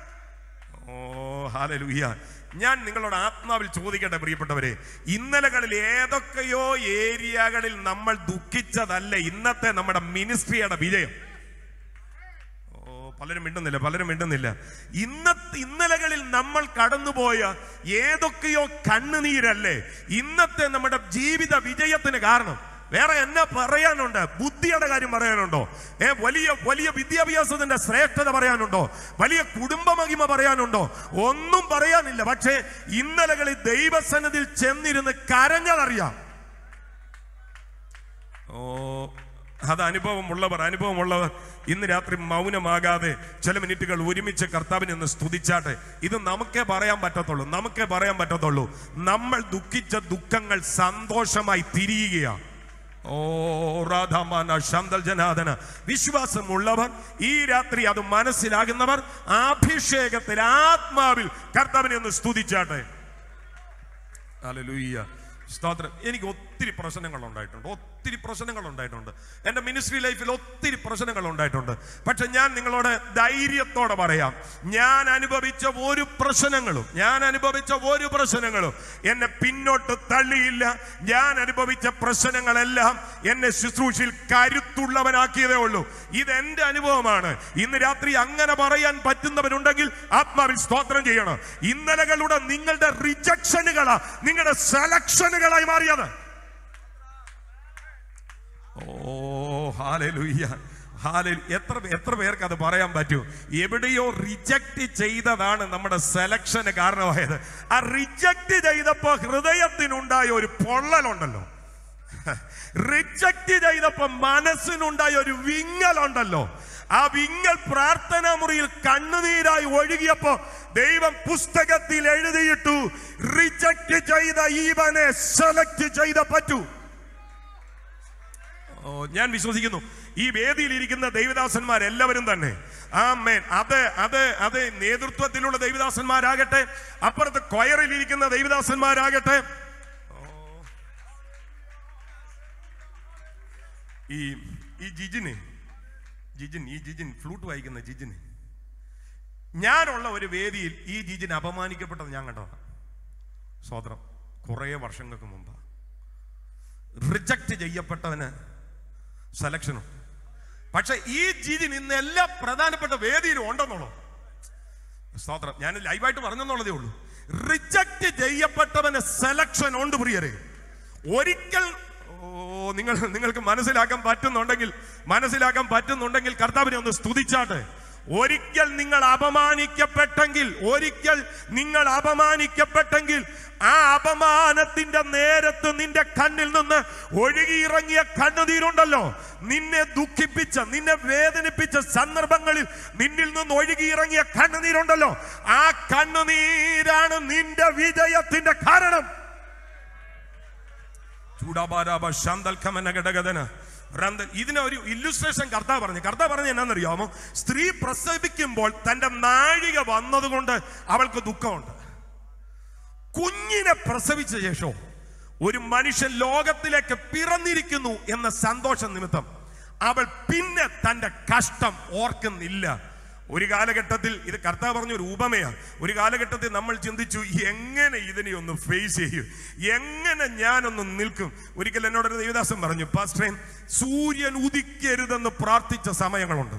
ഓ ഹല്ലേലൂയ. ഞാൻ നിങ്ങളോട് ആത്മാവിൽ ചോദിക്കട്ടെ പ്രിയപ്പെട്ടവരെ, ഇന്നലകളിൽ ഏതൊക്കെയോ ഏരിയകളിൽ നമ്മൾ ദുഃഖിച്ചതല്ല ഇന്നത്തെ നമ്മുടെ മിനിസ്ട്രിയുടെ വിജയം. പലരും മിണ്ടുന്നില്ല. ഇന്നലകളിൽ നമ്മൾ കടന്നുപോയ ഏതൊക്കെയോ കണ്ണുനീരല്ലേ ഇന്നത്തെ നമ്മുടെ ജീവിത വിജയത്തിന് കാരണം. വേറെ എന്നാ പറയാനുണ്ട്? ബുദ്ധിയുടെ കാര്യം പറയാനുണ്ടോ? വലിയ വിദ്യാഭ്യാസത്തിന്റെ ശ്രേഷ്ഠത പറയാനുണ്ടോ? വലിയ കുടുംബ മഹിമ പറയാനുണ്ടോ? ഒന്നും പറയാനില്ല. പക്ഷേ ഇന്നലകളിൽ ദൈവസന്നിധിയിൽ ചെന്നിരുന്ന് കരഞ്ഞതറിയാം. ഓ, അത് അനുഭവമുള്ളവർ ഇന്ന് രാത്രി മൗനമാകാതെ ചില മിനിറ്റുകൾ ഒരുമിച്ച് കർത്താവിനെ ഒന്ന് സ്തുതിച്ചാട്ടെ. ഇത് നമുക്കേ പറയാൻ പറ്റത്തുള്ളൂ. നമ്മൾ ദുഃഖിച്ച ദുഃഖങ്ങൾ സന്തോഷമായി തിരിയുകയാണ്. ഓ രാധാമാന ശാന്തൽ ജനാദന. വിശ്വാസമുള്ളവർ, ഈ രാത്രി അത് മനസ്സിലാകുന്നവർ അഭിഷേകത്തിൽ ആത്മാവിൽ കർത്താവിനെ ഒന്ന് സ്തുതിച്ചാട്ടെ. ഹല്ലേലൂയ. സ്തോത്രം. എനിക്ക് ഒത്തിരി പ്രശ്നങ്ങൾ ഉണ്ടായിട്ടുണ്ട്. എൻ്റെ മിനിസ്ട്രി ലൈഫിൽ ഒത്തിരി പ്രശ്നങ്ങൾ ഉണ്ടായിട്ടുണ്ട്. പക്ഷെ ഞാൻ നിങ്ങളോട് ധൈര്യത്തോടെ പറയാം, ഞാൻ അനുഭവിച്ച ഒരു പ്രശ്നങ്ങളും എന്നെ പിന്നോട്ട് തള്ളിയില്ല. ഞാൻ അനുഭവിച്ച പ്രശ്നങ്ങളെല്ലാം എന്നെ ശുശ്രൂഷയിൽ കരുത്തുള്ളവനാക്കിയതേ ഉള്ളൂ. ഇതെന്റെ അനുഭവമാണ്. ഇന്ന് രാത്രി അങ്ങനെ പറയാൻ പറ്റുന്നവരുണ്ടെങ്കിൽ ആത്മാവിൽ സ്തോത്രം ചെയ്യണം. ഇന്നലകളുടെ നിങ്ങളുടെ റിജക്ഷനുകളാ നിങ്ങളുടെ സെലക്ഷനുകളായി മാറിയത്. ഓ ഹല്ലേലൂയ. എത്ര പേർക്ക് അത് പറയാൻ പറ്റൂ? എവിടെയോ റിജക്റ്റ് ചെയ്തതാണ് നമ്മുടെ സെലക്ഷന് കാരണമായത്. ആ റിജക്റ്റ് ചെയ്തപ്പോ ഹൃദയത്തിനുണ്ടായ ഒരു പൊള്ളലുണ്ടല്ലോ, റിജക്റ്റ് ചെയ്തപ്പോ മനസ്സിനുണ്ടായ ഒരു വിങ്ങലുണ്ടല്ലോ, ആ വിങ്ങൽ പ്രാർത്ഥനാ മുറിയിൽ കണ്ണുനീരായി ഒഴുകിയപ്പോ ദൈവം പുസ്തകത്തിൽ എഴുതിയിട്ടു, റിജക്റ്റ് ചെയ്ത ഈവനെ സെലക്ട് ചെയ്ത പറ്റൂ. ഓ ഞാൻ വിശ്വസിക്കുന്നു ഈ വേദിയിലിരിക്കുന്ന ദൈവദാസന്മാരെല്ലാവരും തന്നെ ആമേൻ, അത് നേതൃത്വത്തിലുള്ള ദൈവദാസന്മാരാകട്ടെ, അപ്പുറത്ത് കൊയറിലിരിക്കുന്ന ദൈവദാസന്മാരാകട്ടെ, ഈ ജിജിൻ ഫ്ലൂട്ട് വായിക്കുന്ന ജിജിന്, ഞാനുള്ള ഒരു വേദിയിൽ ഈ ജിജിൻ അപമാനിക്കപ്പെട്ടത് ഞാൻ കണ്ടതാണ്. സ്വതന്ത്രം കുറേ വർഷങ്ങൾക്ക് മുമ്പ് റിജക്റ്റ് ചെയ്യപ്പെട്ടവന് സെലക്ഷനും. പക്ഷെ ഈ ജിജിൻ ഇന്ന് എല്ലാ പ്രധാനപ്പെട്ട വേദിയിലും ഉണ്ടെന്നുള്ളൂ. സ്തോത്രം, ഞാൻ ലൈവായിട്ട് പറഞ്ഞെന്നുള്ളതേ ഉള്ളൂ. റിജക്റ്റ് ചെയ്യപ്പെട്ടവന് സെലക്ഷൻ ഉണ്ട് പ്രിയരെ. ഒരിക്കൽ നിങ്ങൾക്ക് മനസ്സിലാക്കാൻ പറ്റുന്നുണ്ടെങ്കിൽ കർത്താവിനെ ഒന്ന് സ്തുതിച്ചാട്ടെ. ഒരിക്കൽ നിങ്ങൾ അപമാനിക്കപ്പെട്ടെങ്കിൽ ആ അപമാനത്തിന്റെ നേരത്ത് നിന്റെ കണ്ണിൽ നിന്ന് ഒഴുകിയിറങ്ങിയ കണ്ണുനീരുണ്ടല്ലോ, നിന്നെ ദുഃഖിപ്പിച്ച, നിന്നെ വേദനിപ്പിച്ച സന്ദർഭങ്ങളിൽ നിന്നിൽ നിന്ന് ഒഴുകിയിറങ്ങിയ കണ്ണുനീരുണ്ടല്ലോ, ആ കണ്ണുനീരാണ് നിന്റെ വിജയത്തിന്റെ കാരണം. ഇതിനൊരു ഇല്ലുസ്ട്രേഷൻ കർത്താവ് പറഞ്ഞു എന്നാന്നറിയാമോ? സ്ത്രീ പ്രസവിക്കുമ്പോൾ തന്റെ നാഴിക വന്നതുകൊണ്ട് അവൾക്ക് ദുഃഖമുണ്ട്. കുഞ്ഞിനെ പ്രസവിച്ച ശേഷം ഒരു മനുഷ്യൻ ലോകത്തിലേക്ക് പിറന്നിരിക്കുന്നു എന്ന സന്തോഷ നിമിത്തം അവൾ പിന്നെ തന്റെ കഷ്ടം ഓർക്കുന്നില്ല. ഒരു കാലഘട്ടത്തിൽ, ഇത് കർത്താവ് പറഞ്ഞ ഒരു ഉപമയാണ്, ഒരു കാലഘട്ടത്തിൽ നമ്മൾ ചിന്തിച്ചു എങ്ങനെ ഇതിനെ ഒന്ന് ഫേസ് ചെയ്യും, എങ്ങനെ ഞാനൊന്ന് നിൽക്കും. ഒരിക്കൽ എന്നോടൊരു ദേവദാസൻ പറഞ്ഞു, പാസ്റ്ററേ, സൂര്യൻ ഉദിക്കരുതെന്ന് പ്രാർത്ഥിച്ച സമയങ്ങളുണ്ട്.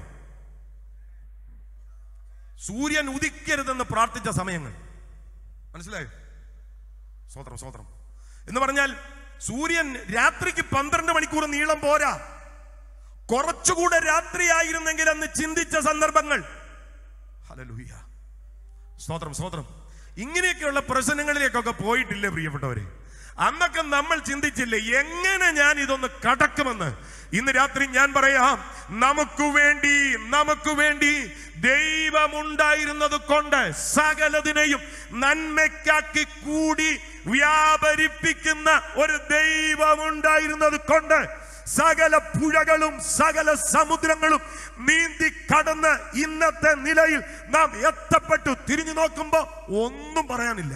സൂര്യൻ ഉദിക്കരുതെന്ന് പ്രാർത്ഥിച്ച സമയങ്ങൾ മനസ്സിലായോ? സ്വോത്രം എന്ന് പറഞ്ഞാൽ സൂര്യൻ രാത്രിക്ക് 12 മണിക്കൂർ നീളം പോരാ, കുറച്ചുകൂടെ രാത്രിയായിരുന്നെങ്കിൽ എന്ന് ചിന്തിച്ച സന്ദർഭങ്ങൾ. ഹല്ലേലൂയ, സ്തോത്രം. ഇങ്ങനെയൊക്കെയുള്ള പ്രശ്നങ്ങളിലേക്കൊക്കെ പോയിട്ടില്ലേ പ്രിയപ്പെട്ടവരെ? അന്നൊക്കെ നമ്മൾ ചിന്തിച്ചില്ലേ എങ്ങനെ ഞാൻ ഇതൊന്ന് കടക്കുമെന്ന്. ഇന്ന് രാത്രി ഞാൻ പറയാം, നമുക്ക് വേണ്ടി ദൈവമുണ്ടായിരുന്നത് കൊണ്ട് സകലതിനെയും നന്മയ്ക്കാക്കി കൂടി വ്യാപരിപ്പിക്കുന്ന ഒരു ദൈവമുണ്ടായിരുന്നത് കൊണ്ട് സകല പുഴകളും സകല സമുദ്രങ്ങളും നീന്തി കടന്ന് ഇന്നത്തെ നിലയിൽ നാം എത്തപ്പെട്ടു. തിരിഞ്ഞു നോക്കുമ്പോ ഒന്നും പറയാനില്ല.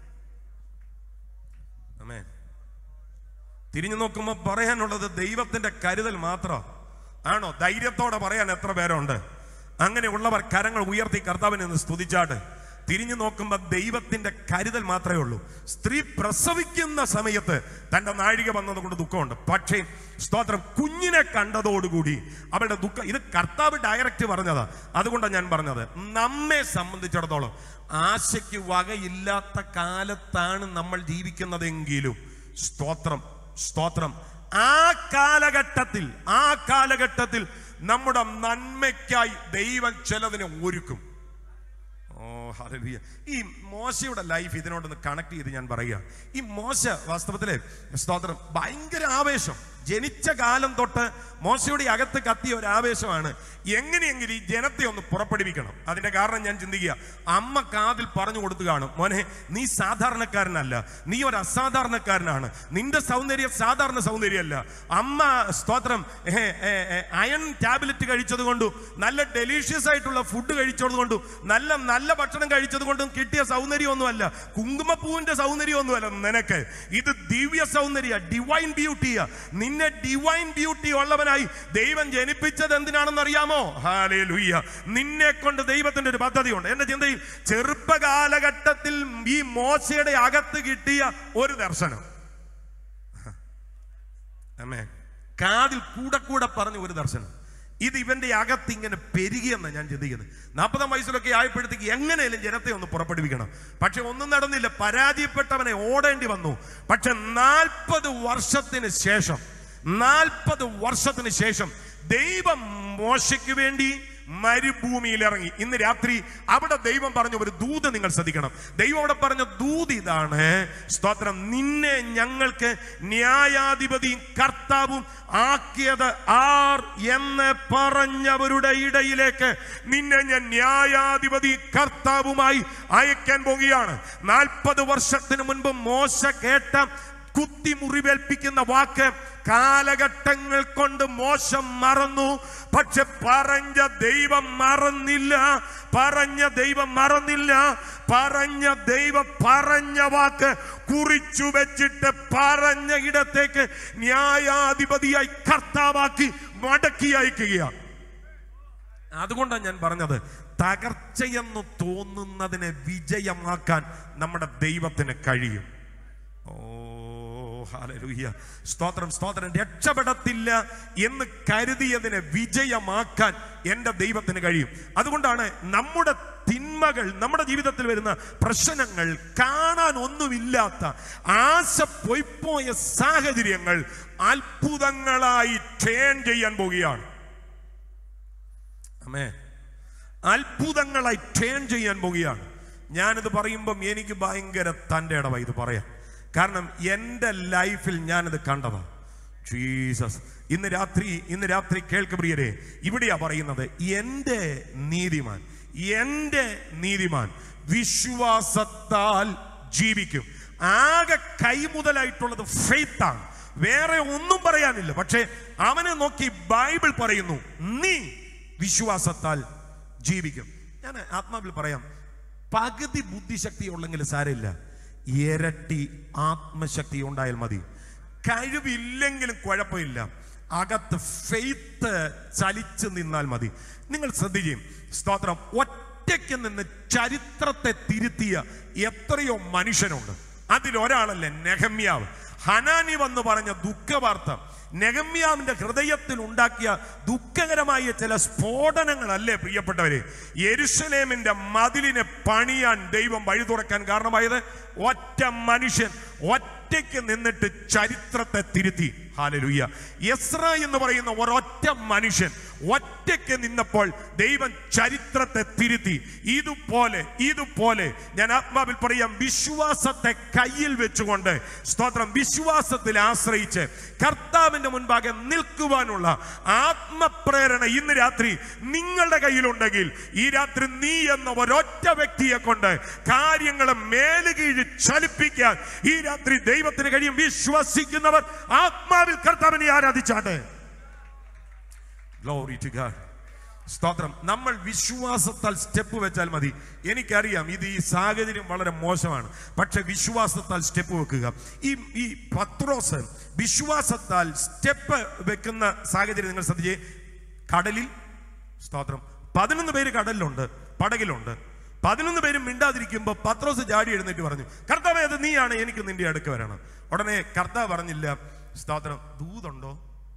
ആമേൻ. തിരിഞ്ഞു നോക്കുമ്പോ പറയാനുള്ളത് ദൈവത്തിന്റെ കരുതൽ മാത്രം ആണോ? ധൈര്യത്തോടെ പറയാൻ എത്ര പേരുണ്ട്? അങ്ങനെയുള്ളവർ കരങ്ങൾ ഉയർത്തി കർത്താവിനെ ഒന്ന് സ്തുതിച്ചാട്ട്. തിരിഞ്ഞു നോക്കുമ്പോൾ ദൈവത്തിന്റെ കരുതൽ മാത്രമേ ഉള്ളൂ. സ്ത്രീ പ്രസവിക്കുന്ന സമയത്ത് തന്റെ നാഴിക വന്നതുകൊണ്ട് ദുഃഖമുണ്ട്. പക്ഷേ സ്തോത്രം, കുഞ്ഞിനെ കണ്ടതോടുകൂടി അവളുടെ ദുഃഖം, ഇത് കർത്താവ് ഡയറക്റ്റ് പറഞ്ഞതാ. അതുകൊണ്ടാണ് ഞാൻ പറഞ്ഞത്, നമ്മെ സംബന്ധിച്ചിടത്തോളം ആശയ്ക്ക് വകയില്ലാത്ത കാലത്താണ് നമ്മൾ ജീവിക്കുന്നതെങ്കിലും സ്തോത്രം ആ കാലഘട്ടത്തിൽ നമ്മുടെ നന്മയ്ക്കായി ദൈവം ചിലതിനെ ഒരുക്കും. ഹല്ലേലൂയ. ഈ മോശയുടെ ലൈഫ് ഇതിനോടൊന്ന് കണക്ട് ചെയ്ത് ഞാൻ പറയുക. ഈ മോശ വാസ്തവത്തിലെ സ്തോത്രം ഭയങ്കര ആവേശം. ജനിച്ച കാലം തൊട്ട് മോശയുടെ അകത്ത് കത്തിയ ഒരു ആവേശമാണ്, എങ്ങനെയെങ്കിലും ഈ ജനത്തെ ഒന്ന് പുറപ്പെടുവിക്കണം. അതിന്റെ കാരണം ഞാൻ ചിന്തിക്കുക, അമ്മ കാതിൽ പറഞ്ഞു കൊടുത്തു കാണും, മോനെ നീ സാധാരണക്കാരനല്ല, നീ ഒരു അസാധാരണക്കാരനാണ്, നിന്റെ സൗന്ദര്യം സാധാരണ സൗന്ദര്യമല്ല. അമ്മ സ്തോത്രം അയൺ ടാബ്ലറ്റ് കഴിച്ചത് കൊണ്ടും നല്ല ഡെലീഷ്യസ് ആയിട്ടുള്ള ഫുഡ് കഴിച്ചത് കൊണ്ടും നല്ല ഭക്ഷണം കഴിച്ചത് കൊണ്ടും കിട്ടിയ സൗന്ദര്യമൊന്നുമല്ല, കുങ്കുമപ്പൂവിന്റെ സൗന്ദര്യമൊന്നുമല്ല നിനക്ക്. ഇത് ദിവ്യ സൗന്ദര്യ, ഡിവൈൻ ബ്യൂട്ടിയാ. നിന്നെ ഡിവൈൻ ബ്യൂട്ടി ഉള്ളവനായി ദൈവം ജനിപ്പിച്ചത് എന്തിനാണെന്ന് അറിയാമോ? ഹല്ലേലൂയ. നിന്നെ കൊണ്ട് ദൈവത്തിന്റെ ഒരു പദ്ധതിയുണ്ട്. എന്റെ ചിന്തയിൽ ചെറുപ്പകാലഘട്ടത്തിൽ ഈ മോശയുടെ അകത്ത് കിട്ടിയ ഒരു ദർശനം, കാതിൽ കൂടെ പറഞ്ഞ ഒരു ദർശനം, ഇത് ഇവന്റെ അകത്ത് ഇങ്ങനെ പെരുകിയെന്ന് ഞാൻ ചിന്തിക്കുന്നത്. 40 വയസ്സിലൊക്കെ ആയപ്പോഴത്തേക്ക് എങ്ങനെയും ജനത്തെ ഒന്ന് പുറപ്പെടുവിക്കണം. പക്ഷെ ഒന്നും നടന്നില്ല, പരാജയപ്പെട്ടവനെ ഓടേണ്ടി വന്നു. പക്ഷെ 40 വർഷത്തിന് ശേഷം ദൈവം മോശയ്ക്ക് വേണ്ടി മരുഭൂമിയിൽ ഇറങ്ങി. ഇന്ന് രാത്രി അവിടെ ദൈവം പറഞ്ഞ ഒരു ദൂത് നിങ്ങൾ ശ്രദ്ധിക്കണം. ദൈവം അവിടെ പറഞ്ഞ ദൂത് ഇതാണ്, സ്തോത്രം, നിന്നെ ഞങ്ങൾക്ക് ന്യായാധിപതിയും കർത്താവും ആക്കിയത് ആർ എന്ന് പറഞ്ഞവരുടെ ഇടയിലേക്ക് നിന്നെ ഞാൻ ന്യായാധിപതി കർത്താവുമായി അയക്കാൻ പോകുകയാണ്. 40 വർഷത്തിന് മുൻപ് മോശ കേട്ട കുത്തി മുറിവേൽപ്പിക്കുന്ന വാക്ക് കാലഘട്ടങ്ങൾ കൊണ്ട് മോശം മറന്നു. പക്ഷെ പറഞ്ഞ ദൈവം മറന്നില്ല. പറഞ്ഞ ദൈവം പറഞ്ഞ വാക്ക് കുറിച്ചു വെച്ചിട്ട് പറഞ്ഞ ഇടത്തേക്ക് ന്യായാധിപതിയായി കർത്താവാക്കി മടക്കി അയക്കുകയാണ്. അതുകൊണ്ടാണ് ഞാൻ പറഞ്ഞത്, തകർച്ചയെന്ന് തോന്നുന്നതിനെ വിജയമാക്കാൻ നമ്മുടെ ദൈവത്തിന് കഴിയും. ഓ ഹല്ലേലൂയ, സ്തോത്രം സ്തോത്രം. രക്ഷപ്പെടത്തില്ല എന്ന് കരുതിയതിനെ വിജയമാക്കാൻ എൻ്റെ ദൈവത്തിന് കഴിയും. അതുകൊണ്ടാണ് നമ്മുടെ തിന്മകൾ, നമ്മുടെ ജീവിതത്തിൽ വരുന്ന പ്രശ്നങ്ങൾ, കാണാൻ ഒന്നുമില്ലാത്ത ആശ പൊയ്പോയ സാഹചര്യങ്ങൾ അത്ഭുതങ്ങളായി ടേൺ ചെയ്യാൻ പോവുകയാണ്. അത്ഭുതങ്ങളായി ടേൺ ചെയ്യാൻ പോവുകയാണ്. ഞാനിത് പറയുമ്പം എനിക്ക് ഭയങ്കര തൻ്റെ ഇടവായി ഇത് പറയാം. കാരണം എൻ്റെ ലൈഫിൽ ഞാനിത് കണ്ടതാണ്. ജീസസ്, ഇന്ന് രാത്രി കേൾക്ക് പ്രിയരെ, ഇവിടെയാ പറയുന്നത്, എൻ്റെ നീതിമാൻ വിശ്വാസത്താൽ ജീവിക്കും. ആകെ കൈമുതലായിട്ടുള്ളത് ഫെയ്ത്താണ്, വേറെ ഒന്നും പറയാനില്ല. പക്ഷെ അവനെ നോക്കി ബൈബിൾ പറയുന്നു, നീ വിശ്വാസത്താൽ ജീവിക്കും. ഞാൻ ആത്മാവിൽ പറയാം, പകുതി ബുദ്ധിശക്തി ഉള്ളെങ്കിൽ സാരമില്ല, ഇരട്ടി ആത്മശക്തി ഉണ്ടായാൽ മതി. കഴിവില്ലെങ്കിലും കുഴപ്പമില്ല, അകത്ത് ഫെയ്ത്ത് ചലിച്ചു നിന്നാൽ മതി. നിങ്ങൾ ശ്രദ്ധിക്കും, സ്തോത്രം, ഒറ്റയ്ക്ക് നിന്ന് ചരിത്രത്തെ തിരുത്തിയ എത്രയോ മനുഷ്യനുണ്ട്. അതിലൊരാളല്ലേ നെഹമ്യാവ്. ഹനാനി വന്ന് പറഞ്ഞ ദുഃഖവാർത്ത, നെഹമ്യാവിന്റെ ഹൃദയത്തിൽ ഉണ്ടാക്കിയ ദുഃഖകരമായ ചില സ്ഫോടനങ്ങളല്ലേ പ്രിയപ്പെട്ടവരെ യെരുശലേമിന്റെ മതിലിനെ പണിയാൻ ദൈവം വഴി തുറക്കാൻ കാരണമായത്? ഒറ്റ മനുഷ്യൻ ഒറ്റയ്ക്ക് നിന്നിട്ട് ചരിത്രത്തെ തിരുത്തി. ഹല്ലേലൂയ. എസ്ര എന്ന് പറയുന്ന ഒരൊറ്റ മനുഷ്യൻ ഒറ്റയ്ക്ക് നിന്നപ്പോൾ ദൈവം ചരിത്രത്തെ തിരുത്തി. ഇതുപോലെ ഞാൻ ആത്മാവിൽ പറയാം, വിശ്വാസത്തെ കയ്യിൽ വെച്ചുകൊണ്ട്, സ്തോത്രം, വിശ്വാസത്തിൽ ആശ്രയിച്ച് കർത്താവിന്റെ മുൻപാകെ നിൽക്കുവാനുള്ള ആത്മപ്രേരണ ഇന്ന് രാത്രി നിങ്ങളുടെ കയ്യിലുണ്ടെങ്കിൽ, ഈ രാത്രി നീ എന്ന ഒരൊറ്റ വ്യക്തിയെ കൊണ്ട് കാര്യങ്ങളെ മേലുകീഴ് ചലിപ്പിക്കാൻ ഈ രാത്രി ദൈവത്തിന് കഴിയും. വിശ്വസിക്കുന്നവർ ആത്മാവിൽ കർത്താവിനെ ആരാധിച്ചാട്ടെ. Glory to God. സ്തോത്രം. നമ്മൾ വിശ്വാസത്താൽ സ്റ്റെപ്പ് വെച്ചാൽ മതി. എനിക്കറിയാം ഈ സാഹചര്യം വളരെ മോശമാണ്, പക്ഷെ വിശ്വാസത്താൽ സ്റ്റെപ്പ് വെക്കുക. ഈ പത്രോസ് വിശ്വാസത്താൽ സ്റ്റെപ്പ് വെക്കുന്ന സാഹചര്യം നിങ്ങൾ ശ്രദ്ധിച്ചേ. കടലിൽ, സ്തോത്രം, 11 പേര് കടലിലുണ്ട്, പടകിലുണ്ട്. 11 പേരും മിണ്ടാതിരിക്കുമ്പോൾ പത്രോസ് ചാടി എഴുന്നേറ്റ് പറഞ്ഞു, കർത്താവേ, അത് നീയാണ്, എനിക്ക് നിന്റെ അടുക്ക് വരണം. ഉടനെ കർത്താവ് പറഞ്ഞില്ല, സ്തോത്രം, ദൂതുണ്ടോ,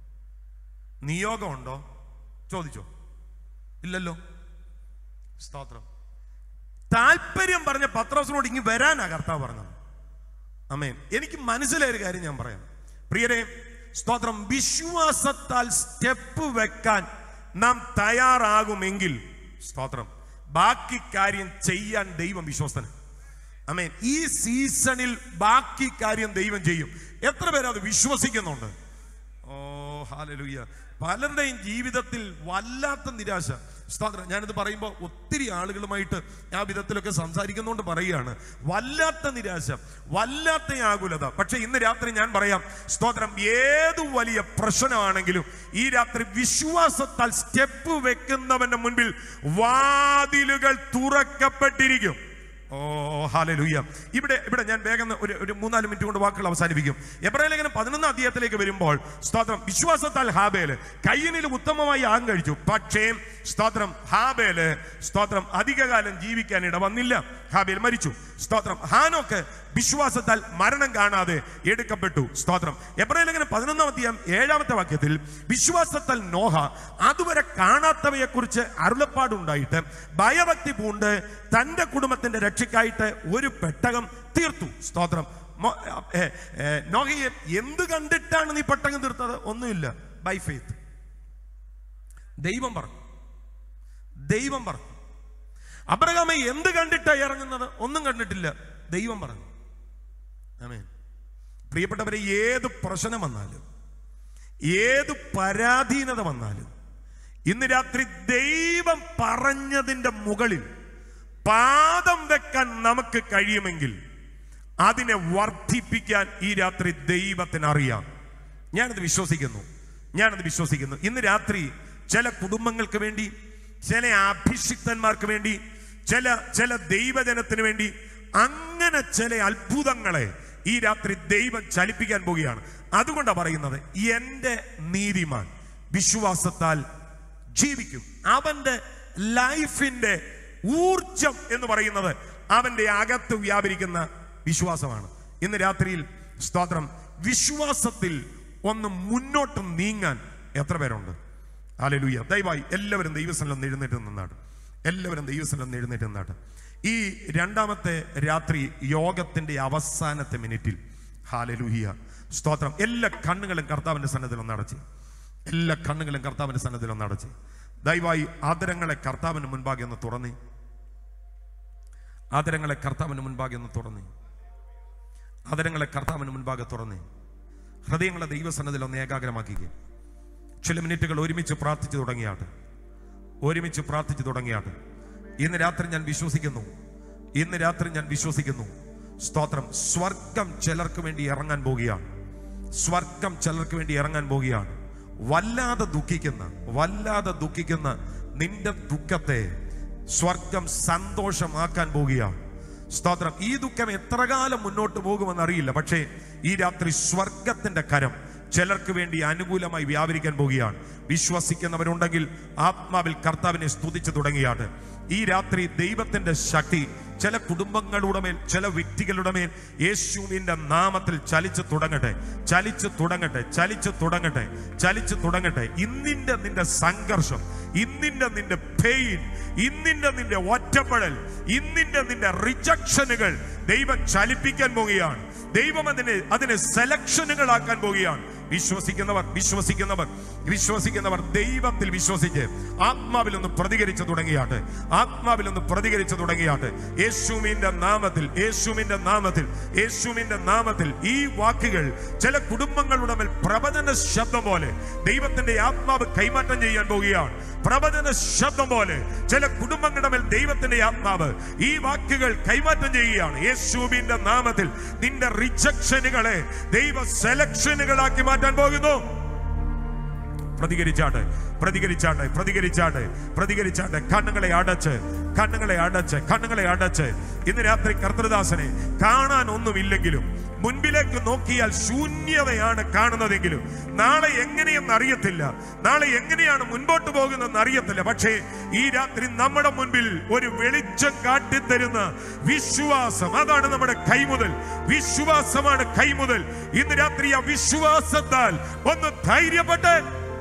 നിയോഗമുണ്ടോ ചോദിച്ചോ? ഇല്ലല്ലോ. സ്തോത്രം. താല്പര്യം പറഞ്ഞ പത്രോസിനോട് ഇങ്ങ് വരാനാ കർത്താവ് പറഞ്ഞത്. ആമേൻ. എനിക്ക് മനസ്സിലായ ഒരു കാര്യം ഞാൻ പറയാം പ്രിയരെ, സ്തോത്രം, വിശ്വാസത്താൽ സ്റ്റെപ്പ് വെക്കാൻ നാം തയ്യാറാകുമെങ്കിൽ, സ്തോത്രം, ബാക്കി കാര്യം ചെയ്യാൻ ദൈവം വിശ്വസ്തൻ. ആമേൻ. ഈ സീസണിൽ ബാക്കി കാര്യം ദൈവം ചെയ്യും. എത്ര പേരത് വിശ്വസിക്കുന്നുണ്ട്? ഓ ഹല്ലേലൂയ. പലരുടെയും ജീവിതത്തിൽ വല്ലാത്ത നിരാശ. സ്തോത്രം. ഞാനിത് പറയുമ്പോൾ ഒത്തിരി ആളുകളുമായിട്ട് ആ വിധത്തിലൊക്കെ സംസാരിക്കുന്നതുകൊണ്ട് പറയുകയാണ്, വല്ലാത്ത നിരാശ, വല്ലാത്ത ആകുലത. പക്ഷെ ഇന്ന് രാത്രി ഞാൻ പറയാം, സ്തോത്രം, ഏതു വലിയ പ്രശ്നമാണെങ്കിലും ഈ രാത്രി വിശ്വാസത്താൽ സ്റ്റെപ്പ് വെക്കുന്നവന്റെ മുൻപിൽ വാതിലുകൾ തുറക്കപ്പെട്ടിരിക്കും. ഓ ഹല്ലേലൂയ. ഇവിടെ ഞാൻ വേഗം ഒരു 3-4 മിനിറ്റ് കൊണ്ട് വാക്കുകൾ അവസാനിപ്പിക്കും. എബ്രായലേഖനം 11 അധ്യായത്തിലേക്ക് വരുമ്പോൾ, സ്തോത്രം, വിശ്വാസത്താൽ ഹാബേല് കയ്യനിൽ ഉത്തമമായി ആം കഴിച്ചു. പക്ഷേ സ്തോത്രം, ഹാബേല്, സ്തോത്രം, അധികകാലം ജീവിക്കാൻ ഇട വന്നില്ല. ഹാബേൽ മരിച്ചു. സ്തോത്രം. ഹാനോക്ക് വിശ്വാസത്താൽ മരണം കാണാതെ എടുക്കപ്പെട്ടു. സ്തോത്രം. എബ്രായലേഖനം 11 അധ്യായം 7-ാമത്തെ വാക്യത്തിൽ, വിശ്വാസത്താൽ നോഹ അതുവരെ കാണാത്തവയെ കുറിച്ച് അരുളപ്പാടുണ്ടായിട്ട് ഭയഭക്തി പൂണ്ട് തന്റെ കുടുംബത്തിന്റെ രക്ഷയ്ക്കായിട്ട് ഒരു പെട്ടകം തീർത്തു. സ്തോത്രം. നോഹയെ എന്ത് കണ്ടിട്ടാണ് നീ പെട്ടകം തീർത്തത്? ഒന്നുമില്ല, ബൈ ഫെയ്ത്ത്. ദൈവം പറഞ്ഞു. അബ്രഹാമെ എന്ത് കണ്ടിട്ടാ ഇറങ്ങുന്നത്? ഒന്നും കണ്ടിട്ടില്ല, ദൈവം പറഞ്ഞു. ആമേൻ. പ്രിയപ്പെട്ടവരെ, ഏത് പ്രശ്നം വന്നാലും, ഏത് പരാധീനത വന്നാലും, ഇന്ന് രാത്രി ദൈവം പറഞ്ഞതിന്റെ മുകളിൽ പാദം വെക്കാൻ നമുക്ക് കഴിയുമെങ്കിൽ അതിനെ വർദ്ധിപ്പിക്കാൻ ഈ രാത്രി ദൈവത്തിന് അറിയാം. ഞാനത് വിശ്വസിക്കുന്നു. ഇന്ന് രാത്രി ചില കുടുംബങ്ങൾക്ക് വേണ്ടി, ചില അഭിഷിക്തന്മാർക്ക് വേണ്ടി, ചില ദൈവജനത്തിന് വേണ്ടി അങ്ങനെ ചില അത്ഭുതങ്ങളെ ഈ രാത്രി ദൈവം ചലിപ്പിക്കാൻ പോവുകയാണ്. അതുകൊണ്ടാണ് പറയുന്നത്, എൻ്റെ നീതിമാൻ വിശ്വാസത്താൽ ജീവിക്കും. അവന്റെ ലൈഫിന്റെ ഊർജം എന്ന് പറയുന്നത് അവന്റെ അകത്ത് വ്യാപരിക്കുന്ന വിശ്വാസമാണ്. ഇന്ന് രാത്രിയിൽ സ്തോത്രം, വിശ്വാസത്തിൽ ഒന്ന് മുന്നോട്ട് നീങ്ങാൻ എത്ര പേരുണ്ട്? ഹല്ലേലൂയ. ദയവായി എല്ലാവരും ദൈവസന്നിധിയിൽ എഴുന്നേറ്റ് നിന്നാട്ട്. ഈ രണ്ടാമത്തെ രാത്രി യോഗത്തിന്റെ അവസാനത്തെ മിനിറ്റിൽ, ഹല്ലേലൂയ സ്തോത്രം, എല്ലാ കണ്ണുകളും കർത്താവിന്റെ സന്നിധിയിൽ ഒന്ന് അടച്ച് ദയവായി ആദരങ്ങളെ കർത്താവിന് മുൻപാകെ ഒന്ന് തുറന്നേ. ആദരങ്ങളെ കർത്താവിന് മുൻപാകെ തുറന്നേ. ഹൃദയങ്ങളെ ദൈവസന്നിധിയിൽ ഒന്ന് ഏകാഗ്രമാക്കുക. ചില മിനിറ്റുകൾ ഒരുമിച്ച് പ്രാർത്ഥിച്ചു തുടങ്ങിയാട്ട്. ഇന്ന് രാത്രി ഞാൻ വിശ്വസിക്കുന്നു സ്തോത്രം, സ്വർഗം ചിലർക്ക് വേണ്ടി ഇറങ്ങാൻ പോവുകയാണ്. വല്ലാതെ ദുഃഖിക്കുന്ന നിന്റെ ദുഃഖത്തെ സ്വർഗം സന്തോഷമാക്കാൻ പോവുകയാണ്. സ്തോത്രം. ഈ ദുഃഖം എത്ര കാലം മുന്നോട്ട് പോകുമെന്ന് അറിയില്ല, പക്ഷേ ഈ രാത്രി സ്വർഗത്തിന്റെ കരം ചിലർക്ക് വേണ്ടി അനുകൂലമായി വ്യാപരിക്കാൻ പോവുകയാണ്. വിശ്വസിക്കുന്നവരുണ്ടെങ്കിൽ ആത്മാവിൽ കർത്താവിനെ സ്തുതിച്ചു തുടങ്ങിയാണ്. ഈ രാത്രി ദൈവത്തിന്റെ ശക്തി ചില കുടുംബങ്ങളുടെ മേൽ, ചില വ്യക്തികളുടെ മേൽ യേശുവിന്റെ നാമത്തിൽ ചലിച്ചു തുടങ്ങട്ടെ. നിന്റെ സംഘർഷം, നിന്റെ പെയിൻ, നിന്റെ ഒറ്റപ്പെടൽ, നിന്റെ റിജക്ഷനുകൾ ദൈവം ചലിപ്പിക്കാൻ പോവുകയാണ്. ദൈവം അതിനെ സെലക്ഷനുകളാക്കാൻ പോവുകയാണ്. വിശ്വസിക്കുന്നവർ ദൈവത്തിൽ വിശ്വസിച്ച് ആത്മാവിൽ ഒന്ന് പ്രതികരിച്ചു തുടങ്ങിയാട്ട്. യേശുവിന്റെ നാമത്തിൽ ഈ വാക്കുകൾ ചില കുടുംബങ്ങളുടെ മേൽ പ്രവചന ശബ്ദം പോലെ ദൈവത്തിന്റെ ആത്മാവ് കൈമാറ്റം ചെയ്യാൻ പോവുകയാണ്. പ്രവചന ശബ്ദം പോലെ ചില കുടുംബങ്ങളുടെ മേൽ ദൈവത്തിന്റെ ആത്മാവ് ഈ വാക്കുകൾ കൈമാറ്റം ചെയ്യുകയാണ്. യേശുവിന്റെ നാമത്തിൽ നിന്റെ റിജക്ഷനുകളെ ദൈവ സെലക്ഷനുകളാക്കി മാറ്റാൻ പോകുന്നു. പ്രതികരിച്ചാട്ടെ. കണ്ണുകളെ അടച്ച് ഇന്ന് രാത്രി കർത്തൃദാസനെ കാണാൻ ഒന്നുമില്ലെങ്കിലും, മുൻപിലേക്ക് നോക്കിയാൽ ശൂന്യതയാണ് കാണുന്നതെങ്കിലും, നാളെ എങ്ങനെയെന്ന് അറിയത്തില്ല, നാളെ എങ്ങനെയാണ് മുൻപോട്ട് പോകുന്നതെന്ന് അറിയത്തില്ല. പക്ഷേ ഈ രാത്രി നമ്മുടെ മുൻപിൽ ഒരു വെളിച്ചം കാട്ടിത്തരുന്ന വിശ്വാസം, അതാണ് നമ്മുടെ കൈമുതൽ. വിശ്വാസമാണ് കൈമുതൽ. ഇന്ന് രാത്രി ആ വിശ്വാസത്താൽ ഒന്ന് ധൈര്യപ്പെട്ട്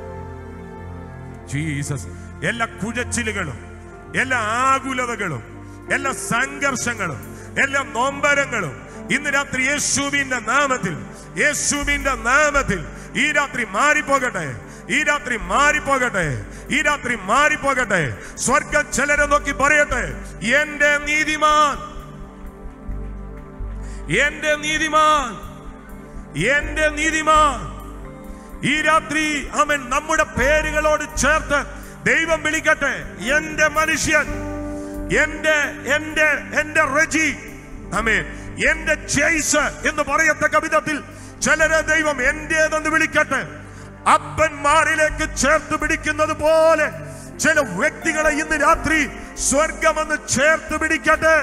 ജീസസ്, എല്ലാ കുഴച്ചിലുകളും, എല്ലാ ആകുലതകളും, എല്ലാ സംഘർഷങ്ങളും, എല്ലാ നൊമ്പരങ്ങളും ഇന്ന് രാത്രി യേശുവിന്റെ നാമത്തിൽ ഈ രാത്രി മാറിപ്പോകട്ടെ. സ്വർഗം ചിലരെ നോക്കി പറയട്ടെ, എന്റെ നീതിമാൻ ഈ രാത്രി അവൻ നമ്മുടെ പേരുകളോട് ചേർത്ത് ദൈവം വിളിക്കട്ടെ. എന്റെ മനുഷ്യൻ, എന്റെ റജി, ആമേൻ, എന്റെ ജയ്സ് എന്ന് പറയത്തക്ക വിധത്തിൽ ചിലരെ ദൈവം എന്റേതെന്ന് വിളിക്കട്ടെ. അപ്പന്മാരിലേക്ക് ചേർത്ത് പിടിക്കുന്നത് പോലെ ചില വ്യക്തികളെ ഇന്ന് രാത്രി സ്വർഗമെന്ന് ചേർത്ത് പിടിക്കട്ടെ.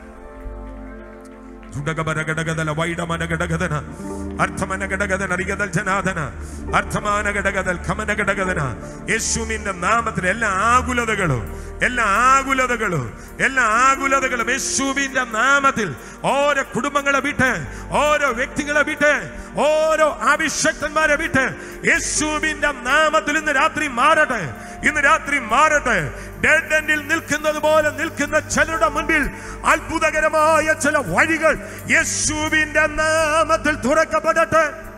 യേശുവിന്റെ നാമത്തിൽ എല്ലാ ആകുലതകളും യേശുവിന്റെ നാമത്തിൽ ഓരോ കുടുംബങ്ങളെ വിട്ട്, ഓരോ വ്യക്തികളെ വിട്ട്, ഓരോ അഭിഷക്തന്മാരെ വിട്ട് യേശുവിന്റെ നാമത്തിൽ ഇന്ന് രാത്രി മാറട്ടെ. ഡെഡ് എൻഡിൽ നിൽക്കുന്നത് പോലെ നിൽക്കുന്ന ചിലരുടെ മുൻപിൽ അത്ഭുതകരമായ ചില വഴികൾ യേശുവിന്റെ നാമത്തിൽ തുറക്കപ്പെടട്ടെ.